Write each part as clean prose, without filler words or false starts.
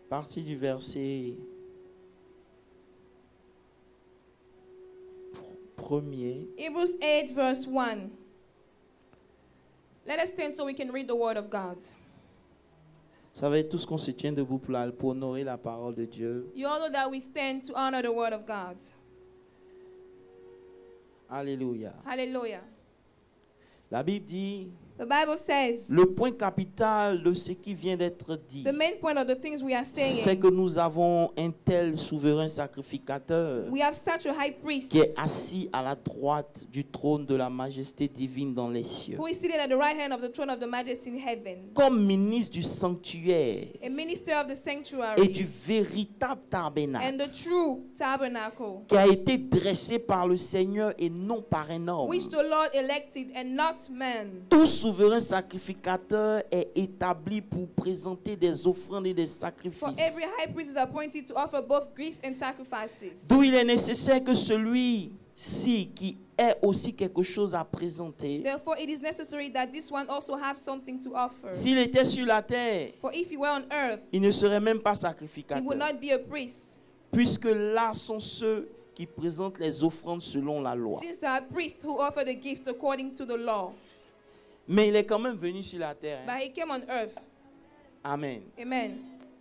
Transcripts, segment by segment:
partir du verset premier. Hebrews 8 verse 1. Let us stand so we can read the word of God. Ça va être tout ce qu'on se tient debout pour honorer la parole de Dieu. You all know that we stand to honor the word of God. Alléluia. Hallelujah. La Bible dit, The Bible says, le point capital de ce qui vient d'être dit, the main point of the things we are c'est saying, que nous avons un tel souverain sacrificateur we have such a high priest qui est assis à la droite du trône de la majesté divine dans les cieux. who is seated at the right hand of the throne of the majesty in heaven, Comme ministre du sanctuaire a minister of the et sanctuary du véritable tabernacle and the true tabernacle, qui a été dressé par le Seigneur et non par un homme. which the Lord elected and not man. Tout souverain sacrificateur est établi pour présenter des offrandes et des For sacrifices. every high priest is appointed to offer both grief and sacrifices. D'où il est nécessaire que celui-ci qui ait aussi quelque chose à présenter, Therefore, it is necessary that this one also have something to offer. s'il était sur la terre, For if he were on earth, il ne serait même pas he sacrificateur. would not be a priest, Puisque là sont ceux qui présentent les offrandes selon la loi. since there are priests who offer the gifts according to the law. Mais il est quand même venu sur la terre. But he came on earth. Amen. Amen.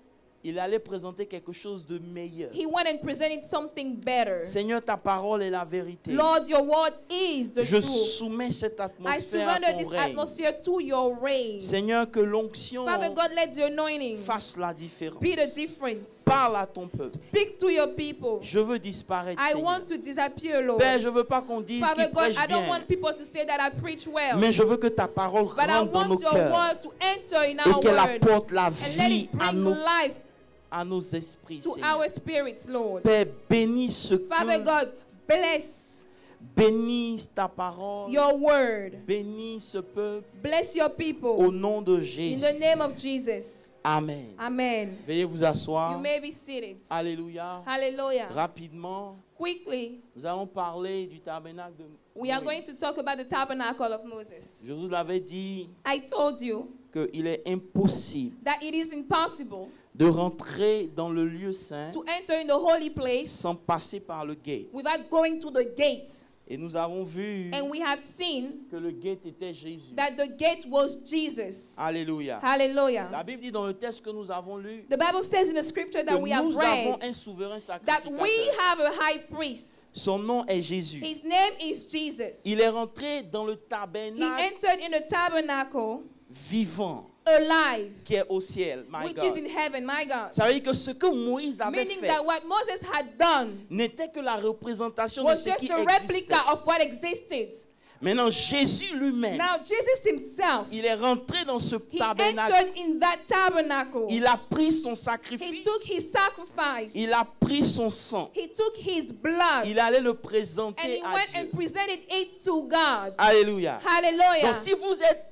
Il allait présenter quelque chose de meilleur. He went and presented something better. Seigneur, ta parole est la vérité. Lord, your word is the Je truth. soumets cette I atmosphère à surrender ton this règne. atmosphere to your reign. Seigneur, que l'onction Father God, let your anointing fasse la différence. be the difference. Parle à ton peuple. Speak to your people. Je veux disparaître, I Seigneur. want to disappear, Lord. Père, je veux pas qu'on dise Father qu'il God, prêche I don't bien, want people to say that I preach well. mais je veux que ta parole But I rentre dans nos want your cœurs word to enter in et our qu'elle word apporte la and let vie it bring life à nos esprits, to Seigneur. our spirits, Lord. Père, bénis ce Father que, God, bless bénis ta parole, your word. bénis ce peuple Bless your au people nom de in Jésus. the name of Jesus. Amen. Amen. Veuillez vous You asseoir. may be seated. Alléluia. Hallelujah. Rapidement, Quickly, nous allons parler du tabernacle de we are Moïse. going to talk about the tabernacle of Moses. Je vous l'avais dit I told you qu'il est impossible that it is impossible de rentrer dans le lieu saint to enter in the holy place sans passer par le gate. without going to the gate. Et nous avons vu And we have seen que le gate était Jésus. that the gate was Jesus. Alléluia. Hallelujah. La Bible dit dans le texte que nous avons lu The Bible says in the scripture que that we have nous avons read un souverain that sacrificateur. we have a high priest. Son nom est Jésus. His name is Jesus. Il est rentré dans le He tabernacle entered in the tabernacle vivant alive, qui est au ciel. My which is God. in heaven, my God. Ça veut dire que ce que Moïse avait Meaning fait that what Moses had done n'était que la représentation de was ce just qui a existait. replica of what existed. Maintenant, Jésus lui-même, Now Jesus himself, il est rentré dans ce he tabernacle. entered in that tabernacle. Il a pris son He sacrifice. took his sacrifice. Il a pris son sang. He took his blood. Il allait le And présenter he à went Dieu. and presented it to God. Alléluia. Hallelujah. Donc si vous êtes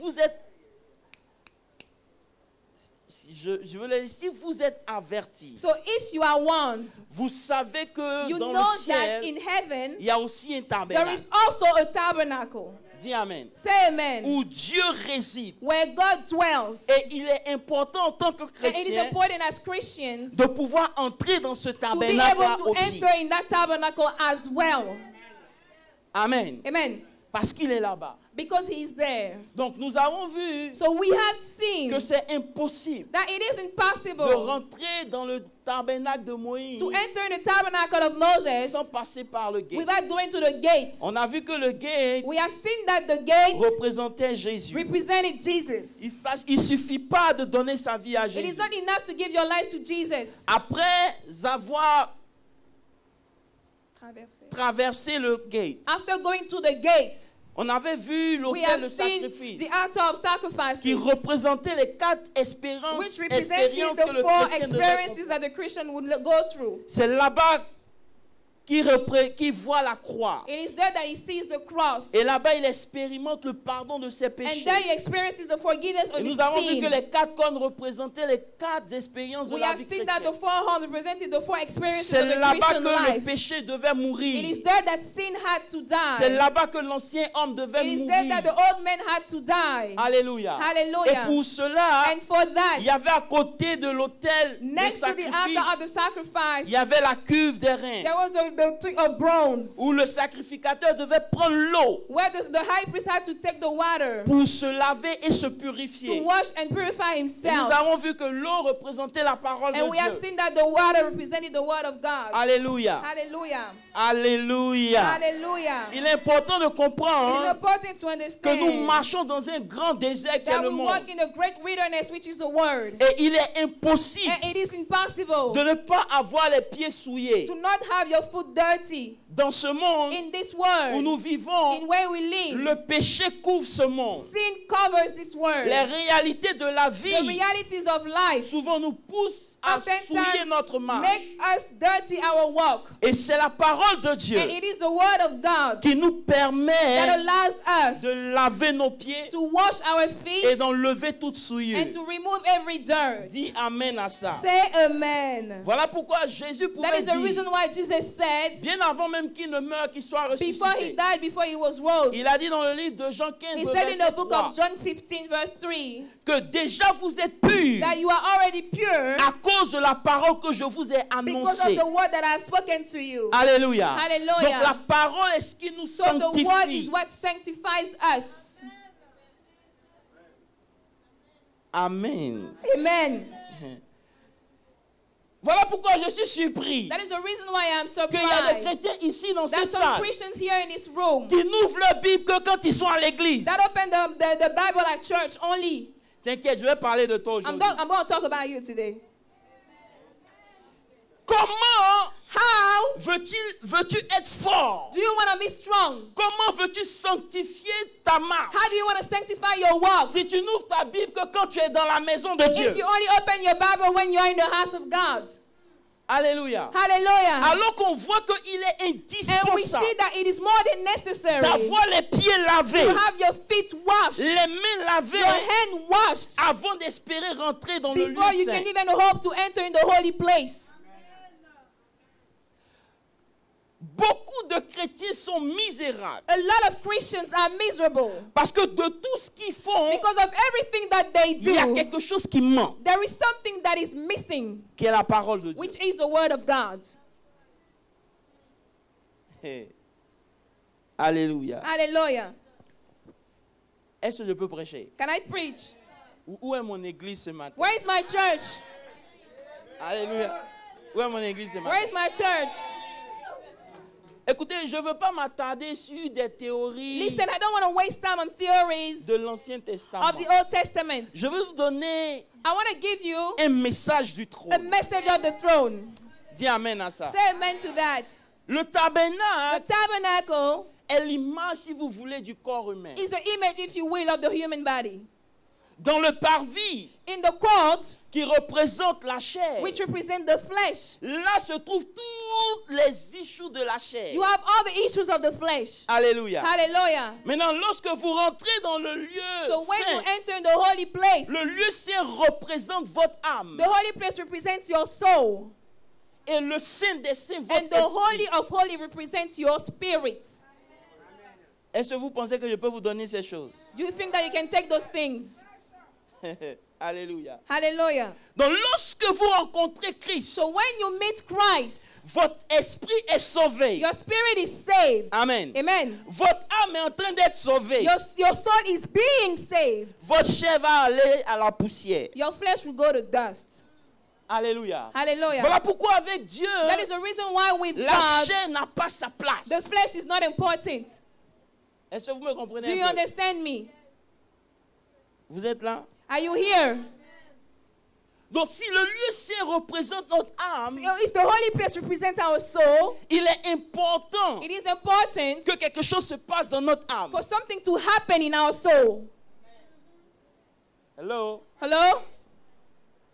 je veux dire, si vous êtes avertis, So if you are warned, vous savez que you dans know le that ciel, in heaven il y a aussi un there tabernacle. is also a tabernacle. Dis Amen. Say amen. Où Dieu réside. Where God dwells. Et il est important en tant que And it is chrétien important as Christians de pouvoir entrer dans ce to be tabernacle able to aussi. enter in that tabernacle as well. Amen. Amen. Parce qu'il est là-bas. Because he is there. Donc nous avons vu So we have seen que c'est impossible that it is de impossible rentrer dans le tabernacle de Moïse to enter in the tabernacle of Moses sans passer par le gate. without going to the gate. On a vu que le gate We have seen that the gate représentait Jésus. represented Jesus. Il ne suffit pas de donner sa vie à It is Jésus. not enough to give your life to Jesus. Après avoir traversé le gate, After going to the gate, on avait vu we l'autel have de seen sacrifice the altar of sacrifices, qui représentait les 4 expériences which represented que the le 4 chrétien devait experiences accomplir. that the Christian would go through. C'est là-bas qui voit la croix. It is there that he sees the cross. Et là-bas, il expérimente le pardon de ses And péchés. there he experiences the forgiveness of Et nous his avons vu sin. que les 4 cornes représentaient les 4 expériences de We la have vie seen that the chrétienne. 4 horns represented the 4 experiences C'est of the là-bas Christian que le life. péché devait It mourir. is there that sin had to C'est die. là-bas que l'ancien homme devait It is there that the mourir. old man had to die. Alléluia. Hallelujah. Et pour cela, And for that, il y avait à côté de l'autel de next to the altar of the sacrifice, sacrifice, il y avait la cuve des reins, there was the tree of bronze, où le sacrificateur devait prendre l'eau where the high priest had to take the water pour se laver et se to purifier. wash and purify Et nous himself. avons vu que l'eau représentait la parole And de we have Dieu. seen that the water represented the word of God. Alléluia. Hallelujah. Alléluia. Hallelujah. Il est important de It is comprendre important to que nous understand marchons dans un grand désert qui est that le we monde. walk in a great wilderness, which is the word. Et il est impossible And it is impossible de ne pas avoir les pieds souillés. to not have your foot dirty Dans ce monde in this où world, nous vivons, in where we live. le péché couvre ce monde. Sin covers this world. Les réalités de la The vie realities of life souvent nous poussent à souiller oftentimes notre marche. make us dirty our walk. Et c'est la parole de Dieu And it is the word of God qui nous that permet allows us de laver nos pieds to wash our et feet d'enlever toute and souillure. to remove every dirt. Dis amen à ça. Say amen. Voilà pourquoi Jésus That pouvait is the reason dire, why Jesus said, bien avant même qu'il ne meure, qu'il soit before he ressuscité. died, before he was rose, Il a dit dans le livre de Jean 15, he said in the verset book 3, of John 15, verse 3, que déjà vous êtes purs that you are already pure à cause de la parole que je vous ai because of annoncée. the word that I have spoken to you. Alléluia. Hallelujah. Donc la parole est ce qui nous So the word is sanctifie. what sanctifies us. Amen. Amen. Voilà pourquoi je suis surpris That is the reason why I am qu'il y a des surprised chrétiens ici dans that cette some salle Christians here in this room qui n'ouvrent leur Bible que quand ils sont à l'église. that open the Bible at church only. T'inquiète, je vais parler de toi I'm aujourd'hui. going to talk about you today. Comment How veux-tu être fort? do you want to be strong? Comment veux-tu sanctifier ta marche? How do you want to sanctify your walk? Si tu n'ouvres ta Bible que quand tu es dans la maison de If Dieu. you only open your Bible when you are in the house of God. Alléluia. Hallelujah. Alors qu'on voit qu'il est And we see indispensable that it is more than necessary d'avoir les pieds lavés, to have your feet washed, les mains your lavées hand washed, avant d'espérer rentrer dans le lieu before you saint. can even hope to enter in the holy place. Beaucoup de chrétiens sont misérables A lot of Christians are miserable parce que de tout ce qu'ils font, because of everything that they il y a do. quelque chose qui manque, There is something that is missing, qui est la parole de Dieu. which is the word of God. Alléluia. Hallelujah. Est-ce que je peux prêcher? Can I preach? Où est mon église ce matin? Where is my church? Alléluia. Où est mon église ce Where matin? is my church? Écoutez, je ne veux pas m'attarder sur des théories Listen, I don't want to waste time on theories de l'Ancien of Testament. the Old Testament. Je veux vous donner I want to give you un message du a trône. message of the throne. Dis amen à ça. Say amen to that. Le The tabernacle tabernacle est l'image, si vous voulez, du corps humain. is an image, if you will, of the human body. Dans le parvis, In the court, qui représente la chair, which represent the flesh, là se trouvent toutes les issues de la chair. you have all the issues of the flesh. Alléluia. Hallelujah. Maintenant, lorsque vous rentrez dans le lieu So when you saint, enter in the holy place, le lieu saint représente votre âme. the holy place represents your soul. Et le saint des saints, And votre the holy esprit. of holy represents your spirit. Est-ce que vous pensez que je peux vous donner ces choses? Do you think that you can take those things? Alléluia. Hallelujah. Donc, lorsque vous rencontrez Christ, So when you meet Christ, votre esprit est sauvé. your spirit is saved. Amen. Amen. Votre âme est en train d'être sauvée. Your soul is being saved. Votre chair va aller à la poussière. Your flesh will go to dust. Alléluia. Hallelujah. Voilà pourquoi avec Dieu, That is the reason why with la God, chair n'a pas sa place. the flesh is not important. Est-ce que vous me comprenez Do you un peu? understand me? Vous êtes là? Are you here? Donc si le lieu saint représente notre âme, So if the holy place represents our soul, il est important it is important que quelque chose se passe dans notre âme. for something to happen in our soul. Hello? Hello?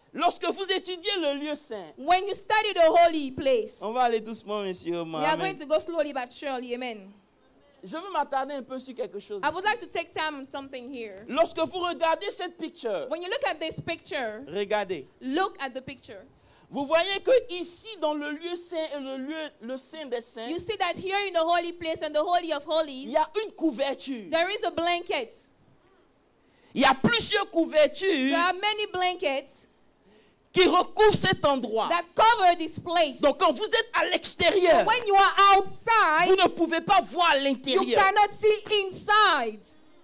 Lorsque vous étudiez le lieu saint, When you study the holy place, on va aller doucement, monsieur. we are going to go slowly but surely. Amen. Je veux m'attarder un peu sur quelque chose. I would like to take time on something here. Lorsque vous regardez cette picture, When you look at this picture, regardez. look at the picture. Vous voyez que ici, dans le lieu saint et le saint des saints, You see that here in the holy place and the holy of il holies, y a une couverture. there is a blanket. Il y a plusieurs couvertures There are many blankets qui recouvrent cet endroit. that cover this place. Donc quand vous êtes à l'extérieur, When you are vous outside, ne pouvez pas voir you l'intérieur. cannot see inside.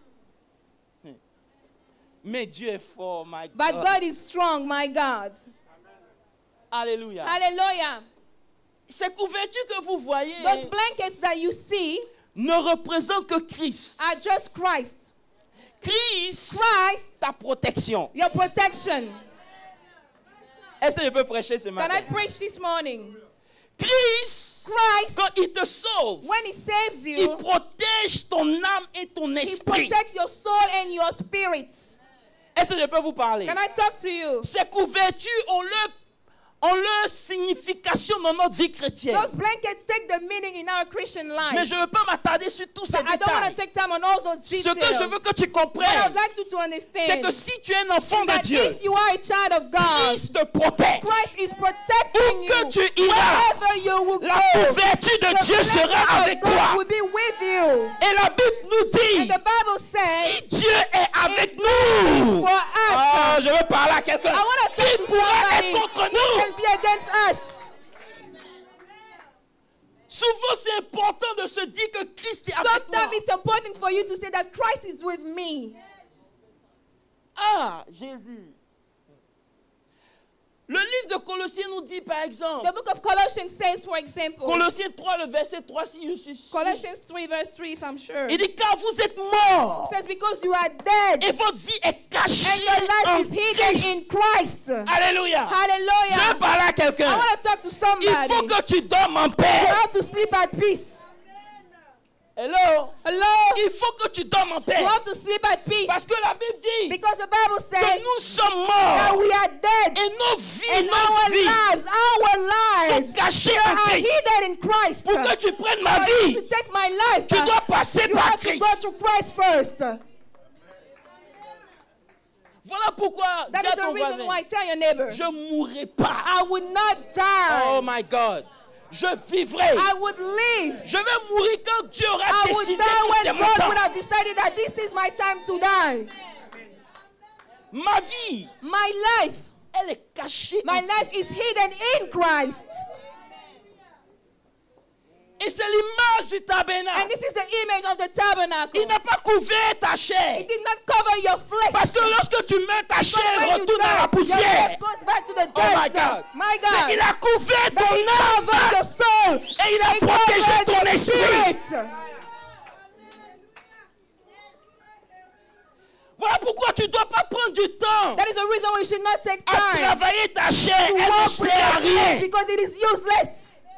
Mais Dieu est fort, my But God. God is strong, my God. Alléluia. Hallelujah. Ces couvertures que vous voyez Those blankets that you see ne représentent que Christ. are just Christ. Christ, Christ, ta protection. your protection. Est-ce que je peux prêcher ce Can matin? I preach this morning? Christ, Christ, quand il te sauve, when He saves il you, protège ton âme et ton He esprit. protects your soul and your spirit. Est-ce que je peux vous parler? Can I talk to you? Ces couvertures ont leur signification dans notre vie chrétienne. Those blankets take the meaning in our Christian Mais life. je ne veux pas m'attarder sur tous ces But I don't want to détails. take time on all those Ce details. que je veux que tu What I comprennes, would like you to c'est understand que si tu es un enfant is de that Dieu, if you are a child of God, Christ te protège. Christ is protecting Où you. que tu iras, Wherever you will la go, couverture de the Dieu sera blessing avec of God toi. will be with you. Et la Bible nous And dit, the Bible says, si Dieu est avec nous, for us, ah, je veux parler à quelqu'un, I want to talk qui to pourra somebody être contre who nous? can be against us. Souvent, c'est important de se dire que Christ est avec moi. Sometimes it's important for you to say that Christ is with me. Ah, j'ai vu. Le livre de Colossiens nous dit, par exemple, The book of Colossians says, for example, Colossiens 3, le verset 3, si je suis sûr. Colossians 3 verse 3, if I'm sure. Il It dit, car vous êtes morts says, because you are dead et votre vie est cachée and your life en is hidden Christ. in Christ. Alléluia. Je Hallelujah. veux parler à I quelqu'un. want to talk to Il somebody. faut que tu dormes en You paix. have to sleep at peace. Hello. Hello? Il faut que tu dormes en paix. You have to sleep at peace. Parce que la Bible dit Because the Bible que says nous sommes that morts we are dead et nos vies, and our lives sont cachées en are Christ. hidden in Christ. Pour que tu prennes ma For you vie, to take my life, tu dois passer you par have to Christ. go to Christ first. Voilà pourquoi That dis à is the ton reason voisin, why. Tell your neighbor, je ne mourrai pas. I would not die. Oh my God. Je vivrai. I would live. Je vais mourir quand Dieu aura I would décidé die que c'est when mon God temps. would have decided that this is my time to die. Ma vie, My life, elle est cachée. my en life Christ. is hidden in Christ. Et c'est l'image du And tabernacle. this is the image of the tabernacle. Il n'a pas couvert ta chair. It did not cover your flesh. Parce que lorsque tu mets ta Because chair, when you retourne à la die, your poussière. flesh goes back to the Oh my dirt. God. My Mais God. il a couvert But ton he âme covered your soul. et il a He protégé covered ton your esprit. spirit. Voilà pourquoi tu ne dois pas prendre du temps That is the reason why you should not take à time travailler ta chair. to Elle ne walk with sert à your flesh rien. because it is useless.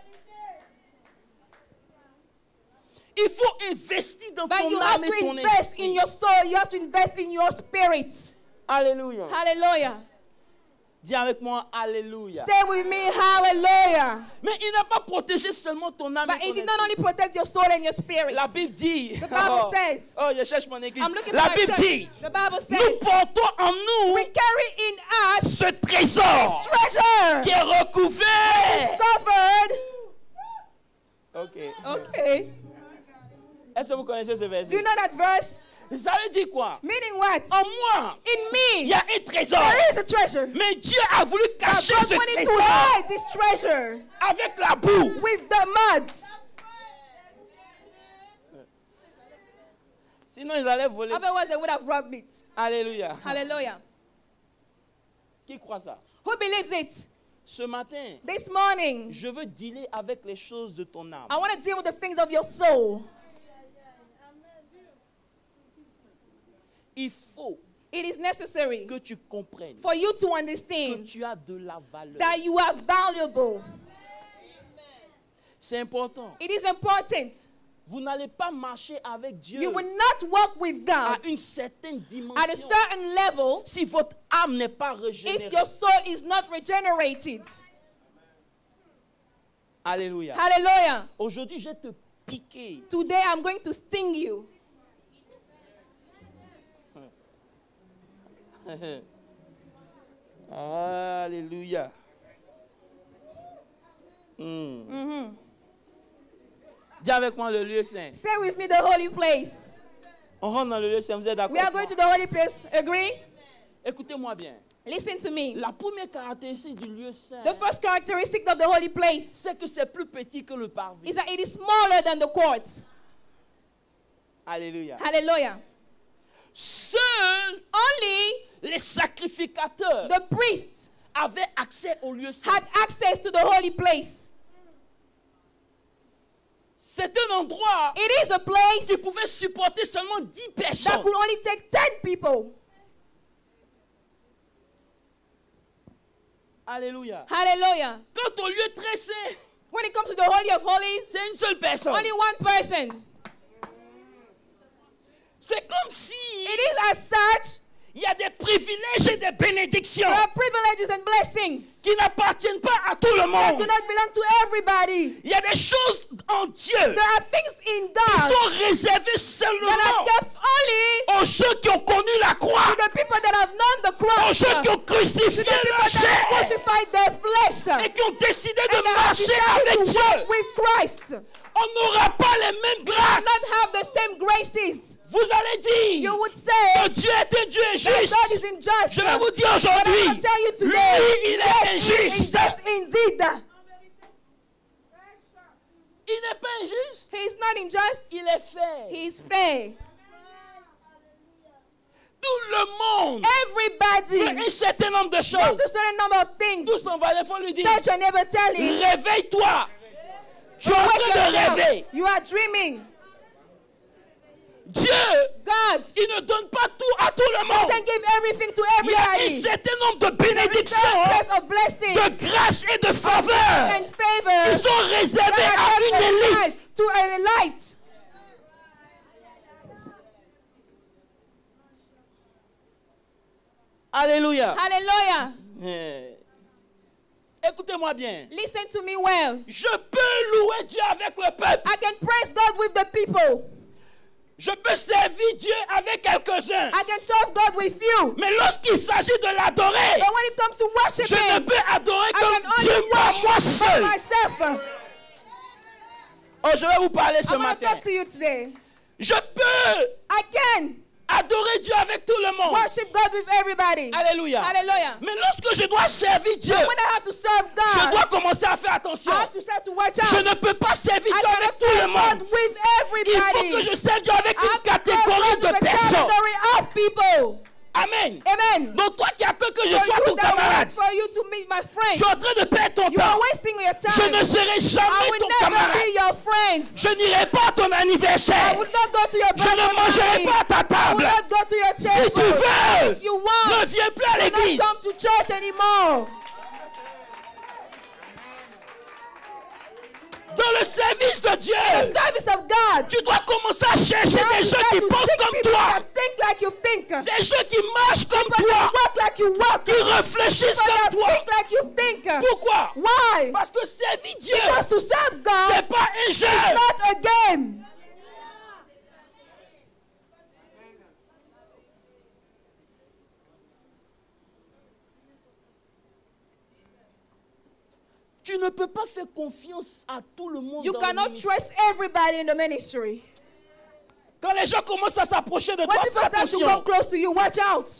Il faut investir dans But ton you have âme et to ton invest in esprit. your soul. You have to invest in your spirit. Alléluia. Hallelujah. Dis avec moi, Alléluia. Say with me, hallelujah. Mais il n'a pas protégé seulement ton âme But et it ton did not esprit. only protect your soul and your spirit. La Bible dit, The Bible says, oh, je cherche mon église. I'm looking La for my Bible church. dit, The Bible nous says, portons en nous we carry in us ce trésor treasure qui est recouvert. covered. Ok. Okay. Est-ce que vous connaissez ce Do you verset? know that verse? Ça veut dire quoi? Meaning what? En moi, In il y me, a un trésor. there is a treasure. Mais Dieu a voulu But cacher God ce wanted to trésor hide this treasure avec la boue. with the muds. Sinon, ils allaient voler. Otherwise, they would have robbed it. Alléluia. Hallelujah. Qui croit ça? Who believes it? Ce matin, This morning, je veux dealer avec les choses de ton âme. I want to deal with the things of your soul. Il faut It is necessary que tu comprennes for you to que understand tu as de la valeur. that you are valuable. C'est important. It is important Vous n'allez pas marcher avec Dieu You will not walk with God à une certaine at a dimension certain level si votre âme n'est pas if régénérée. your soul is not regenerated. Alléluia. Hallelujah. Aujourd'hui, je vais te piquer. Today I'm going to sting you. Alléluia. Dis avec moi le lieu saint. Say with me the holy place. On rentre dans le lieu saint, vous êtes d'accord? We are going to the holy place. Agree? Écoutez-moi bien. Listen to me. La première caractéristique du lieu saint, The first characteristic of the holy place c'est que c'est plus petit que le parvis. is that it is smaller than the court. Alléluia. Hallelujah. Seuls Only les sacrificateurs the priests avaient accès au lieu saint. had access to the holy place. C'est un endroit It is a place qui pouvait supporter seulement 10 that personnes. could only take 10 people. Alléluia. Hallelujah. Quant au lieu très saint, When it comes to the Holy of Holies, c'est une seule personne. only one person. C'est comme si It is as such, il y a des privilèges et des bénédictions there are privileges and blessings qui n'appartiennent pas à tout le that do monde. not belong to everybody. Il y a des choses en Dieu There are things in qui God sont réservées that are seulement kept only aux gens qui ont connu la croix, to the people that have known the aux cross, gens qui to ont crucifié the people leur that have chair crucified their flesh, et qui ont décidé de and have marcher decided avec to walk Dieu. with Christ. On n'aura pas les mêmes Do grâces. not have the same graces. Vous allez dire You would que say Dieu est un Dieu that injuste. God is unjust. Je vais vous dire But I aujourd'hui, will tell you lui, today, il est yes, he is injuste. unjust indeed. Il n'est pas injuste. He is not unjust. Il est fair. He is fair. Tout le monde Everybody fait un certain nombre de wants choses. a certain number of things. Tous on va il faut lui dire, Touch your neighbor, tell him. réveille-toi. Tu es en Wake train de yourself. rêver. You are dreaming. Dieu, God il ne donne pas tout à tout le monde. doesn't give everything to Il y a un everybody. certain nombre de There is bénédictions, a place of blessings de grâce et de faveur and favor qui sont réservées that à are une kept élite. aside to a light. Alléluia. Hallelujah. Écoutez-moi bien. Listen to me well. Je peux louer Dieu avec le peuple. I can praise God with the people. Je peux servir Dieu avec quelques-uns. I can serve God with you. Mais lorsqu'il s'agit de l'adorer, But when it comes to worship je ne Him, peux adorer I comme can only Dieu par moi worship by seul. myself. Oh, je vais vous parler ce I want to matin. talk to you today. Je peux I can adorer Dieu avec tout le monde. worship God with everybody. Alléluia. Hallelujah. Mais lorsque je dois servir Dieu, When I have to serve je God, dois commencer à faire attention. I have to start to watch Je out. ne peux pas servir I Dieu avec cannot tout le serve God monde. with Il faut everybody. que je serve Dieu avec I une have to serve catégorie God de with a personnes. category of people. Amen. Amen. Donc toi qui attends que je For sois you ton that camarade, wait for you to meet my friend, tu es en train de perdre ton you are temps. wasting your Je time. ne serai I jamais will ton never camarade. be your friend. Je n'irai pas à ton I anniversaire. will not go to your Je ne birthday mangerai party. pas à ta I will table. not go to your Si table. tu veux, If you want, ne viens plus à do l'église. not come to church anymore. Dans le service de Dieu, The service of God. tu dois commencer à chercher Now des you gens try qui to pensent seek comme people toi. that think like you think. Des gens qui marchent comme People toi. that walk like you walk. Qui réfléchissent People that comme toi. think like you think. Pourquoi? Why? Parce que servir Dieu, Because to serve God c'est pas un is jeu. not a game. Tu ne peux pas faire confiance à tout le monde You dans le cannot ministère. trust everybody in the ministry. Quand les gens commencent à s'approcher de When toi, people fais start to come attention. close to you, watch out.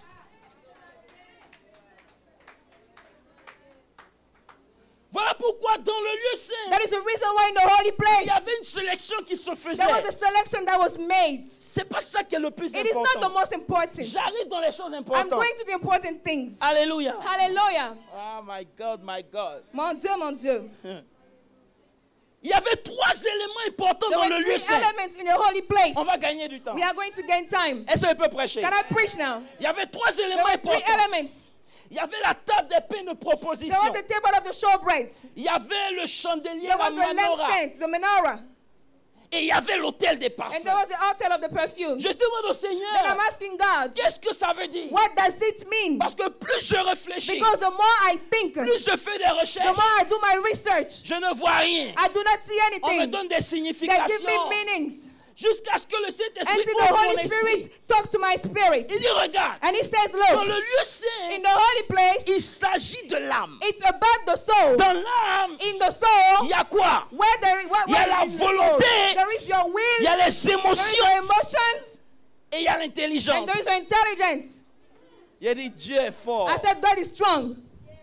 Voilà pourquoi dans le lieu saint, That is the reason why in the holy il place y avait une sélection qui se faisait. there was a selection that was made. C'est pas ça qui est le plus It is not the important. most important. J'arrive dans les choses I'm importantes. going to the important things. Alléluia. Hallelujah. Oh my God, my God. Mon Dieu, mon Dieu. Il y avait 3 éléments importants There dans were le lieu 3 saint. elements in the holy place. On va gagner du temps. We are going to gain time. Est-ce qu'on peut prêcher? Can I preach now? Il y avait 3 There éléments were 3 importants. elements. Il y avait la table des pains de There proposition. was the table of the showbread. Il y avait le chandelier, There la was the menorah. lampstand, the menorah. Et il y avait l'autel des And parfums. there was the altar of the perfume. Je demande au Then Seigneur, I'm asking God, qu'est-ce que ça veut dire? what does it mean? Parce que plus je réfléchis, Because the more I think, plus je fais des the recherches, more I do my research, je ne vois rien. I do not see On me anything. donne des They give significations me meanings. jusqu'à ce que le Saint-Esprit Until the ouvre mon Holy esprit. Spirit talks to my spirit. Il dit, regarde, And he says, dans look, le lieu saint, in the holy place, il s'agit de l'âme. it's about the soul. Dans l'âme, In the soul, il y a quoi? where there is, Il y a la is the soul? volonté, There is your will, il y a les there is émotions your emotions, et il y a and l'intelligence. there is your intelligence. Il a dit, Dieu est fort. I said, God is strong.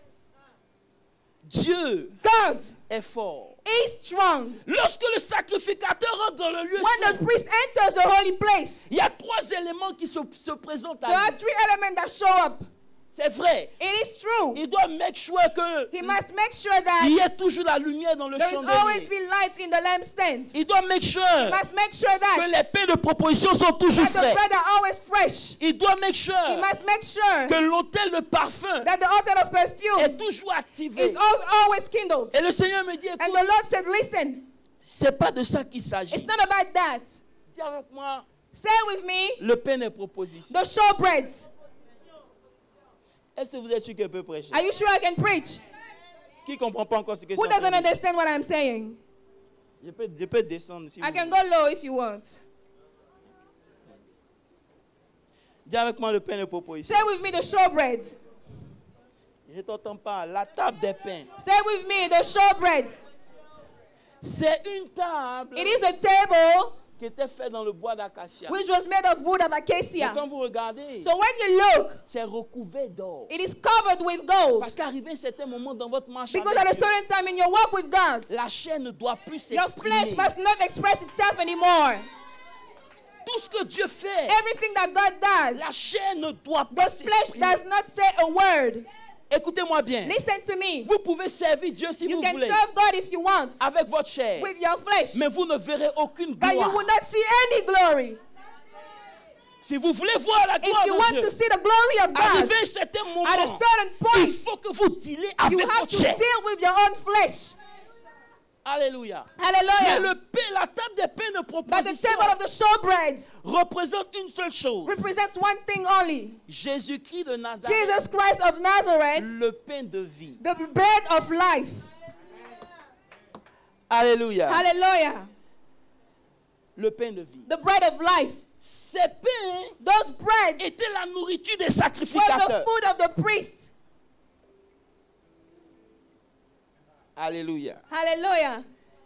Dieu God est fort. is strong. Lorsque le sacrificateur rentre dans le lieu When saint, the priest enters the holy place, il y a trois éléments qui se présentent there à are lui. 3 elements that show up. C'est vrai. It is true. Il doit make sure que He must make sure il that y ait toujours la lumière dans le there is always chandelier. be light in the lampstand. Il doit make sure He must make sure que that, les pains de proposition sont toujours that the frais. bread are always fresh. Il doit make sure He must make sure que l'autel de parfum that the altar of perfume est toujours activé. is also always kindled. Et le Seigneur me dit, And the écoute, Lord said, listen, c'est pas de ça qu'il s'agit. it's not about that. Dis avec moi, Say with me, le pain des propositions. the showbreads. Est-ce que vous êtes sûr qu'elle peut prêcher? Are you sure I can preach? Qui ne comprend pas encore ce que je Who suis en train doesn't de dire? understand what I'm saying? Je peux descendre si I vous can voulez. go low if you want. Dis avec moi le pain des propositions. Say with me, the showbreads. Je ne t'entends pas. La table des pains. Say with me, the showbreads. C'est une table It is a table qui était faite dans le bois d'acacia. which was made of wood of Et acacia. quand vous regardez, So when you look, c'est recouvert d'or. it is covered with gold. Parce qu'arrivé un certain moment dans votre marche Because avec at a Dieu, certain time in your walk with God, la chair ne doit plus your flesh s'exprimer. must not express itself anymore. Tout ce que Dieu fait, Everything that God la does, chair ne doit pas the flesh s'exprimer. does not say a word. Écoutez-moi bien. Listen to me. Vous pouvez servir Dieu si You vous can voulez, serve God if you want avec votre chair. with your flesh, Mais vous ne verrez aucune but you gloire. will not see any glory. Si vous voulez voir la If gloire you de want Dieu, to see the glory of God, arrivé à un certain moment, at a certain il point, faut que vous dealez you avec have votre to chair. deal with your own flesh. Alléluia. Mais Hallelujah. la table des pains de But the proposition table of the showbreads représente une seule chose. represents one thing only. Jésus-Christ de Nazareth, Jesus Christ of Nazareth, le pain de vie. the bread of life. Alléluia. Hallelujah. Le pain de vie. The bread of life. Ces pains Those breads étaient la nourriture des were the sacrificateurs. food of the priests. Alléluia. Hallelujah.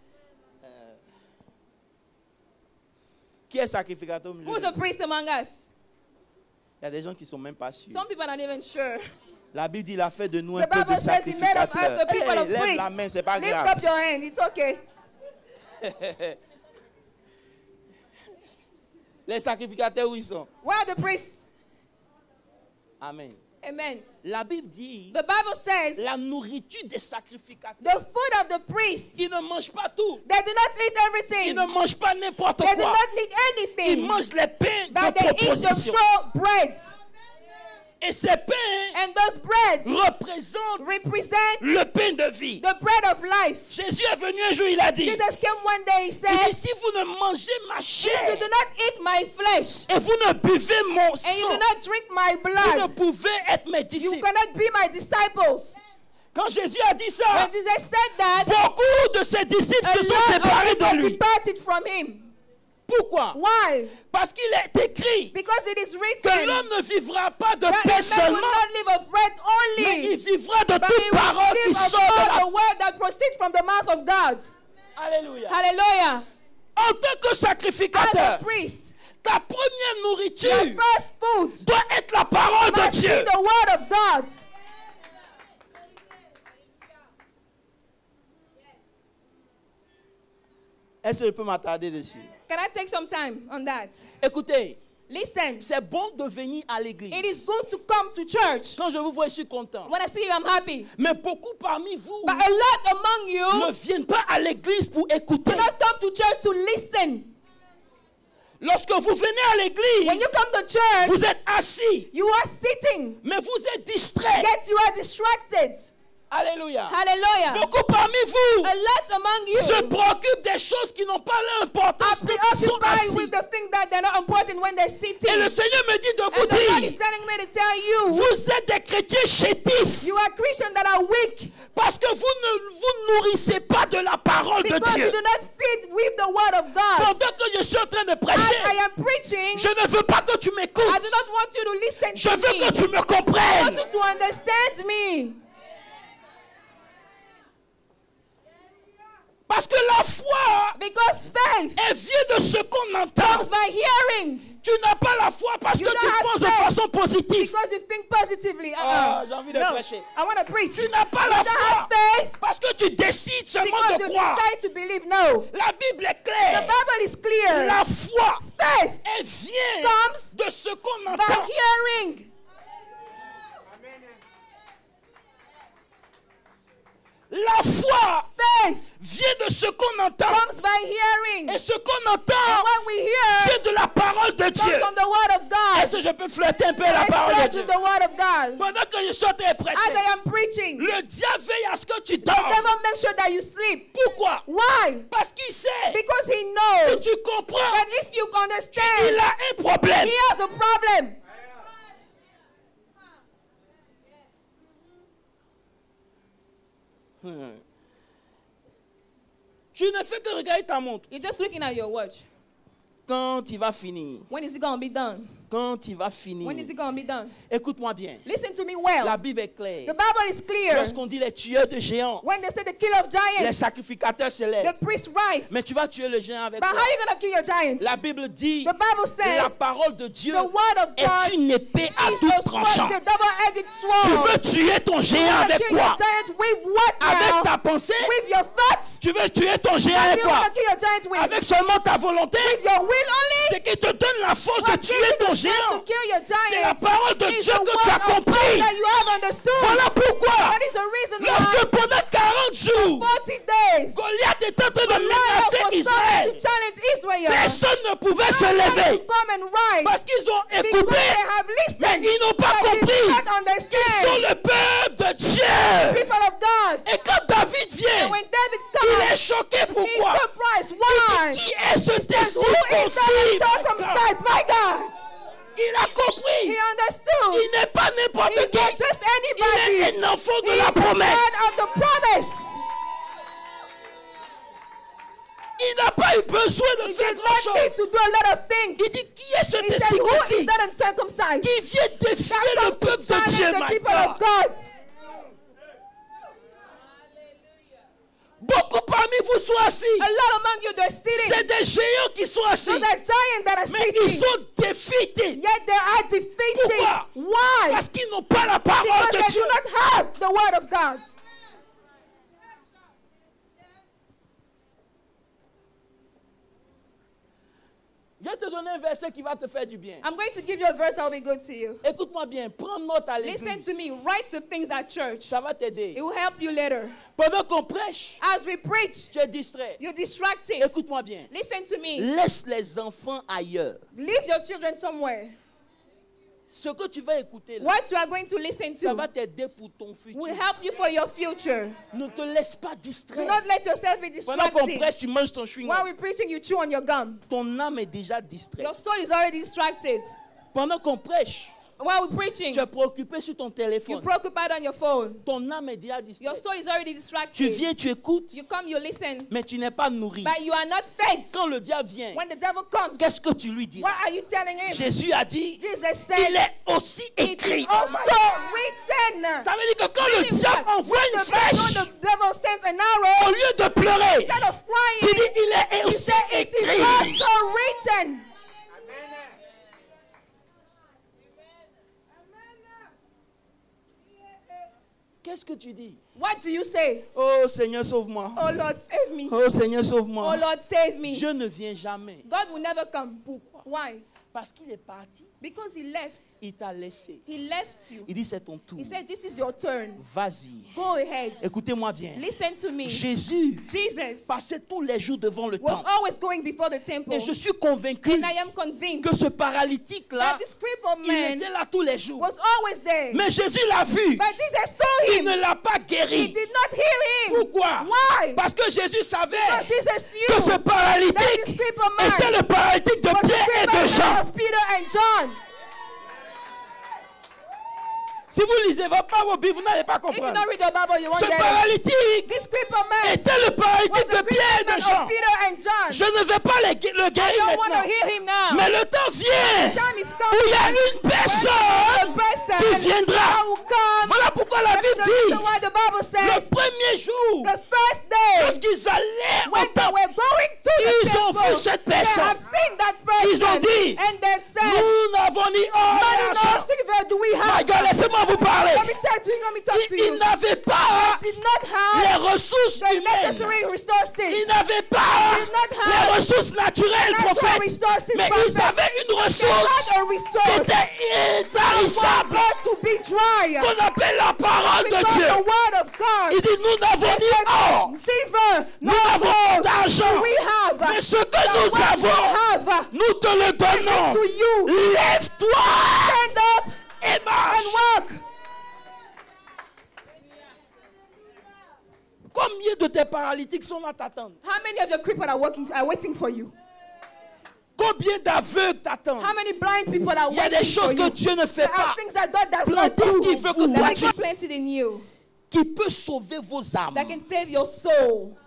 Qui est sacrificateur au milieu Who's de a nous? priest among us? Il y a des gens qui ne sont même pas sûrs. Some people are not even sure. La Bible dit il a fait de nous un The peu de Bible says he made of us sacrificateurs. a people Hey, of lève priests. la main, c'est pas Lift grave. up your hand. It's okay. Les sacrificateurs, où ils sont? Where are the priests? Amen. Amen. La Bible dit The Bible says la nourriture des sacrificateurs. the food of the priests, Ils ne mangent pas tout. they do not eat Ils everything. ne mangent pas n'importe They do quoi. not need Ils anything. mangent les pains But de they eat the proposition. showbreads. Et ces pains And those breads représentent represent le pain de vie. the bread of life. Jésus est venu un jour, il a dit, Jesus came one day, he il dit, said, si vous ne mangez ma if chair you do not eat my flesh et vous ne buvez mon and you sang, do not drink my vous ne blood, pouvez être mes you disciples. cannot be my disciples. Quand Jésus a dit ça, When Jesus said that, beaucoup de ses disciples a se sont lot of séparés de people lui. departed from him. Pourquoi? Why? Parce qu'il est écrit Because it is que written l'homme ne vivra pas de that pain a man will seulement, not live of bread mais il only, vivra de but he toute will parole qui live of sort de all la... the word that proceeds from the mouth of God. Alléluia. Hallelujah. En tant que As sacrificateur, a priest, ta première your nourriture first food doit être la parole de must be Dieu. the word of God. Est-ce que je peux m'attarder dessus? Can I take some time on that? Écoutez, Listen, c'est bon de venir à it l'église. is good to come to church. Quand je vous vois, je suis content. When I see you, I'm happy. Mais beaucoup parmi vous But a lot among you ne viennent pas à l'église pour écouter. do not come to church to listen. Lorsque vous venez à When l'église, you come to church, vous êtes assis, you are sitting, mais vous êtes distrait. yet you are distracted. Alléluia. Hallelujah. Beaucoup parmi vous A lot among you se préoccupent des choses qui n'ont pas l'importance are quand ils sont preoccupied assis. with the things that they're not important when they're sitting. Et le Seigneur me dit de vous And the Lord is dire, telling me to tell you, vous êtes des chrétiens chétifs you are Christians that are weak parce que vous ne vous nourrissez pas de la parole de because you Dieu. do not feed with the word of God. Pendant que je suis en train de As I prêcher, am preaching, je ne veux pas que tu I m'écoutes. do not want you to listen Je to veux me. que tu me I want comprennes. you to understand me. Parce que la foi, Because faith elle vient de ce qu'on entend. comes by hearing. Tu n'as pas la foi parce You que don't tu have penses de faith façon positive. Because you think positively. Ah, j'ai envie de No, prêcher. I want to preach. Tu n'as pas You la don't have foi faith parce que tu décides seulement because de you croire. decide to believe. No. La Bible est The claire. Bible is clear. La foi, Faith elle vient comes de ce qu'on by entend. hearing. La foi Faith vient de ce qu'on entend. comes by hearing. Et ce qu'on And entend what we hear vient de la parole de comes Dieu. from the word of God. Est-ce que je peux flirter un peu la I parole de flirt Dieu? with the word of God. Pendant que je suis en train de As prêcher, I am preaching, le diable veille à ce que tu the dors. devil makes sure that you sleep. Pourquoi? Why? Parce qu'il sait, Because he si knows tu comprends, that if you il understand, a un problème. he has a problem. Tu ne fais que regarder ta montre. You're just looking at your watch. Quand il va finir, When is it going to be done? quand il va When finir, is it going to be done? écoute-moi bien. Listen to me well. La Bible est The claire. Bible is clear. Lorsqu'on dit les tueurs de géants, When they say the killer of les giants, sacrificateurs se lèvent. the priest rise. Mais tu vas tuer le géant avec But quoi? how are you going to kill your giants? La Bible dit, The Bible la says parole de Dieu the word of God est une épée à is double a sword, tranchant. the double-edged Tu sword. veux tuer ton You géant want to avec kill your quoi? giant with what Avec now? ta pensée? With your thoughts? Tu veux tuer ton géant What avec do you want quoi? to kill your giant with? Avec seulement ta volonté? With your will only? Ce qui te donne la force de What tuer gives you ton the strength géant, to kill your c'est la giant? parole de Is Dieu the que tu as word of God compris. that you have understood. Voilà pourquoi, That is the reason lorsque why pendant 40 jours, 40 days Goliath était en train de Goliath menacer was Israël, trying to challenge Israel. personne ne pouvait se Nobody lever could come and rise parce qu'ils ont because écouté, they have mais listened. ils n'ont pas But they compris did not qu'ils sont understand. le peuple de Dieu. People of God. Et quand David And vient, when David il est comes, choqué. he's Pourquoi? surprised. Il Why? dit, qui est ce Who is that circoncis? circumcised? My God. Il a compris. He understood. Il n'est pas n'importe He's qui. not just Il anybody. est un enfant de He la is the promesse. son of the promise. Il n'a pas eu besoin de He faire did grand not need chose. to do a lot of things. Il dit, qui est ce He said, who is circoncis that uncircumcised? qui vient défier That le comes to peuple de challenge Dieu, the my people of God? God. Beaucoup parmi vous sont assis. A lot among you, they're sitting. C'est des géants qui sont assis. Those are giants that are Mais ils sitting. sont défiés. Yet they are defeated. Pourquoi? Why? Parce qu'ils n'ont pas la parole Because de they Dieu. do not have the word of God. Je vais te donner un verset qui va te faire du bien. I'm going to give you a verse that will be good to you. Écoute-moi bien, prends note à Listen l'église. to me. Write the things at church. Ça va t'aider. It will help you later. Pendant qu'on prêche, As we preach, tu es distrait. you're distracted. Écoute-moi bien. Listen to me. Laisse les enfants ailleurs. Leave your children somewhere. Ce que tu vas écouter là, What you are going to listen ça va to t'aider pour ton futur. will help you for your future. Ne te laisse pas Do distraire. not let yourself be Pendant qu'on distracted. prêche, tu manges ton chewing While gum. we're preaching, you chew on your gum. Ton âme est déjà distraite. Your soul is already distracted. Pendant qu'on prêche, While we're preaching, tu es préoccupé sur ton you're téléphone. preoccupied on your phone. Ton âme est déjà Your distraite. soul is already Tu distracted. viens, tu écoutes, You come, you listen, mais tu n'es pas nourri. but you are not fed. Quand le diable vient, When the devil comes, qu'est-ce que tu lui diras? what are you telling him? Jésus a dit, Jesus il said, est aussi it écrit. is also written. Ça veut dire que quand le Meaning diable what? envoie une When flèche, the devil sends an au arrow, lieu de pleurer, instead of tu crying, dis, il est you aussi say it is écrit. also written. Qu'est-ce que tu dis? What do you say? Oh Seigneur, sauve-moi. Oh Lord, save me. Oh Seigneur, Oh sauve-moi. Lord, save me. Dieu ne vient jamais. God will never come. Pourquoi? Why? Parce qu'il est parti, Because he left. il t'a laissé. He left you. Il dit c'est ton tour. He said, this is your turn. Vas-y. Go ahead. Écoutez-moi bien. Listen to me. Jésus Jesus passait tous les jours devant le was temple. always going before the temple. Et je suis convaincu And I am convinced que ce paralytique-là, that this crippled il man était là tous les jours. was always there. Mais Jésus l'a vu. But Jesus saw Il him. ne l'a pas He guéri. did not heal him. Pourquoi? Why? Parce que Jésus savait Because Jesus que knew ce that paralytique this crippled man était le paralytique de was the Pierre et de crippled man Jean. of Peter and John. Si vous ne lisez pas vos Bibles, vous n'allez pas If you comprendre. don't read the Bible, you won't Ce get it. paralytique This crippled man était le was paralytique the de Pierre et crippled de man Jean. of Peter and John. Je ne vais pas le I guérir don't want to maintenant. heal him now. Mais le temps vient Time is où il y a coming. une personne qui viendra. that will come. Voilà pourquoi la That is Bible the dit, reason why the Bible le says premier jour, the first day lorsqu'ils allaient au when they temple, were going to the ils ont vu temple, cette they personne. have seen that person. Ils ont dit, and they've said, nous n'avons ni or ni money nor argent. silver do we My have. God, laissez-moi vous parler. Let me tell you, let me talk to Ils you. n'avaient pas Did not have les ressources the humaines. necessary resources. Ils n'avaient pas did not have les ressources naturelles, natural prophète. resources, Mais prophet. ils avaient une They ressource had a qui resource était that intarissable, was to be dry. qu'on appelle la parole de Because Dieu. the word of God. Il dit, nous n'avons ni or, Silver, nous n'avons d'argent. we have. Mais ce que The nous what avons, we have, nous te le donnons. to you. Lève-toi Stand up et and marche. walk. Combien de tes paralytiques sont là t'attendent? How many of your cripples are waiting for you? Combien d'aveugles t'attendent? How many blind people are Il y a waiting des choses for que you? Dieu ne fait There are pas, things that God does Plein not de choses do qu'il veut que toi that tu- are planted in you qui peut sauver vos âmes. that can save your soul.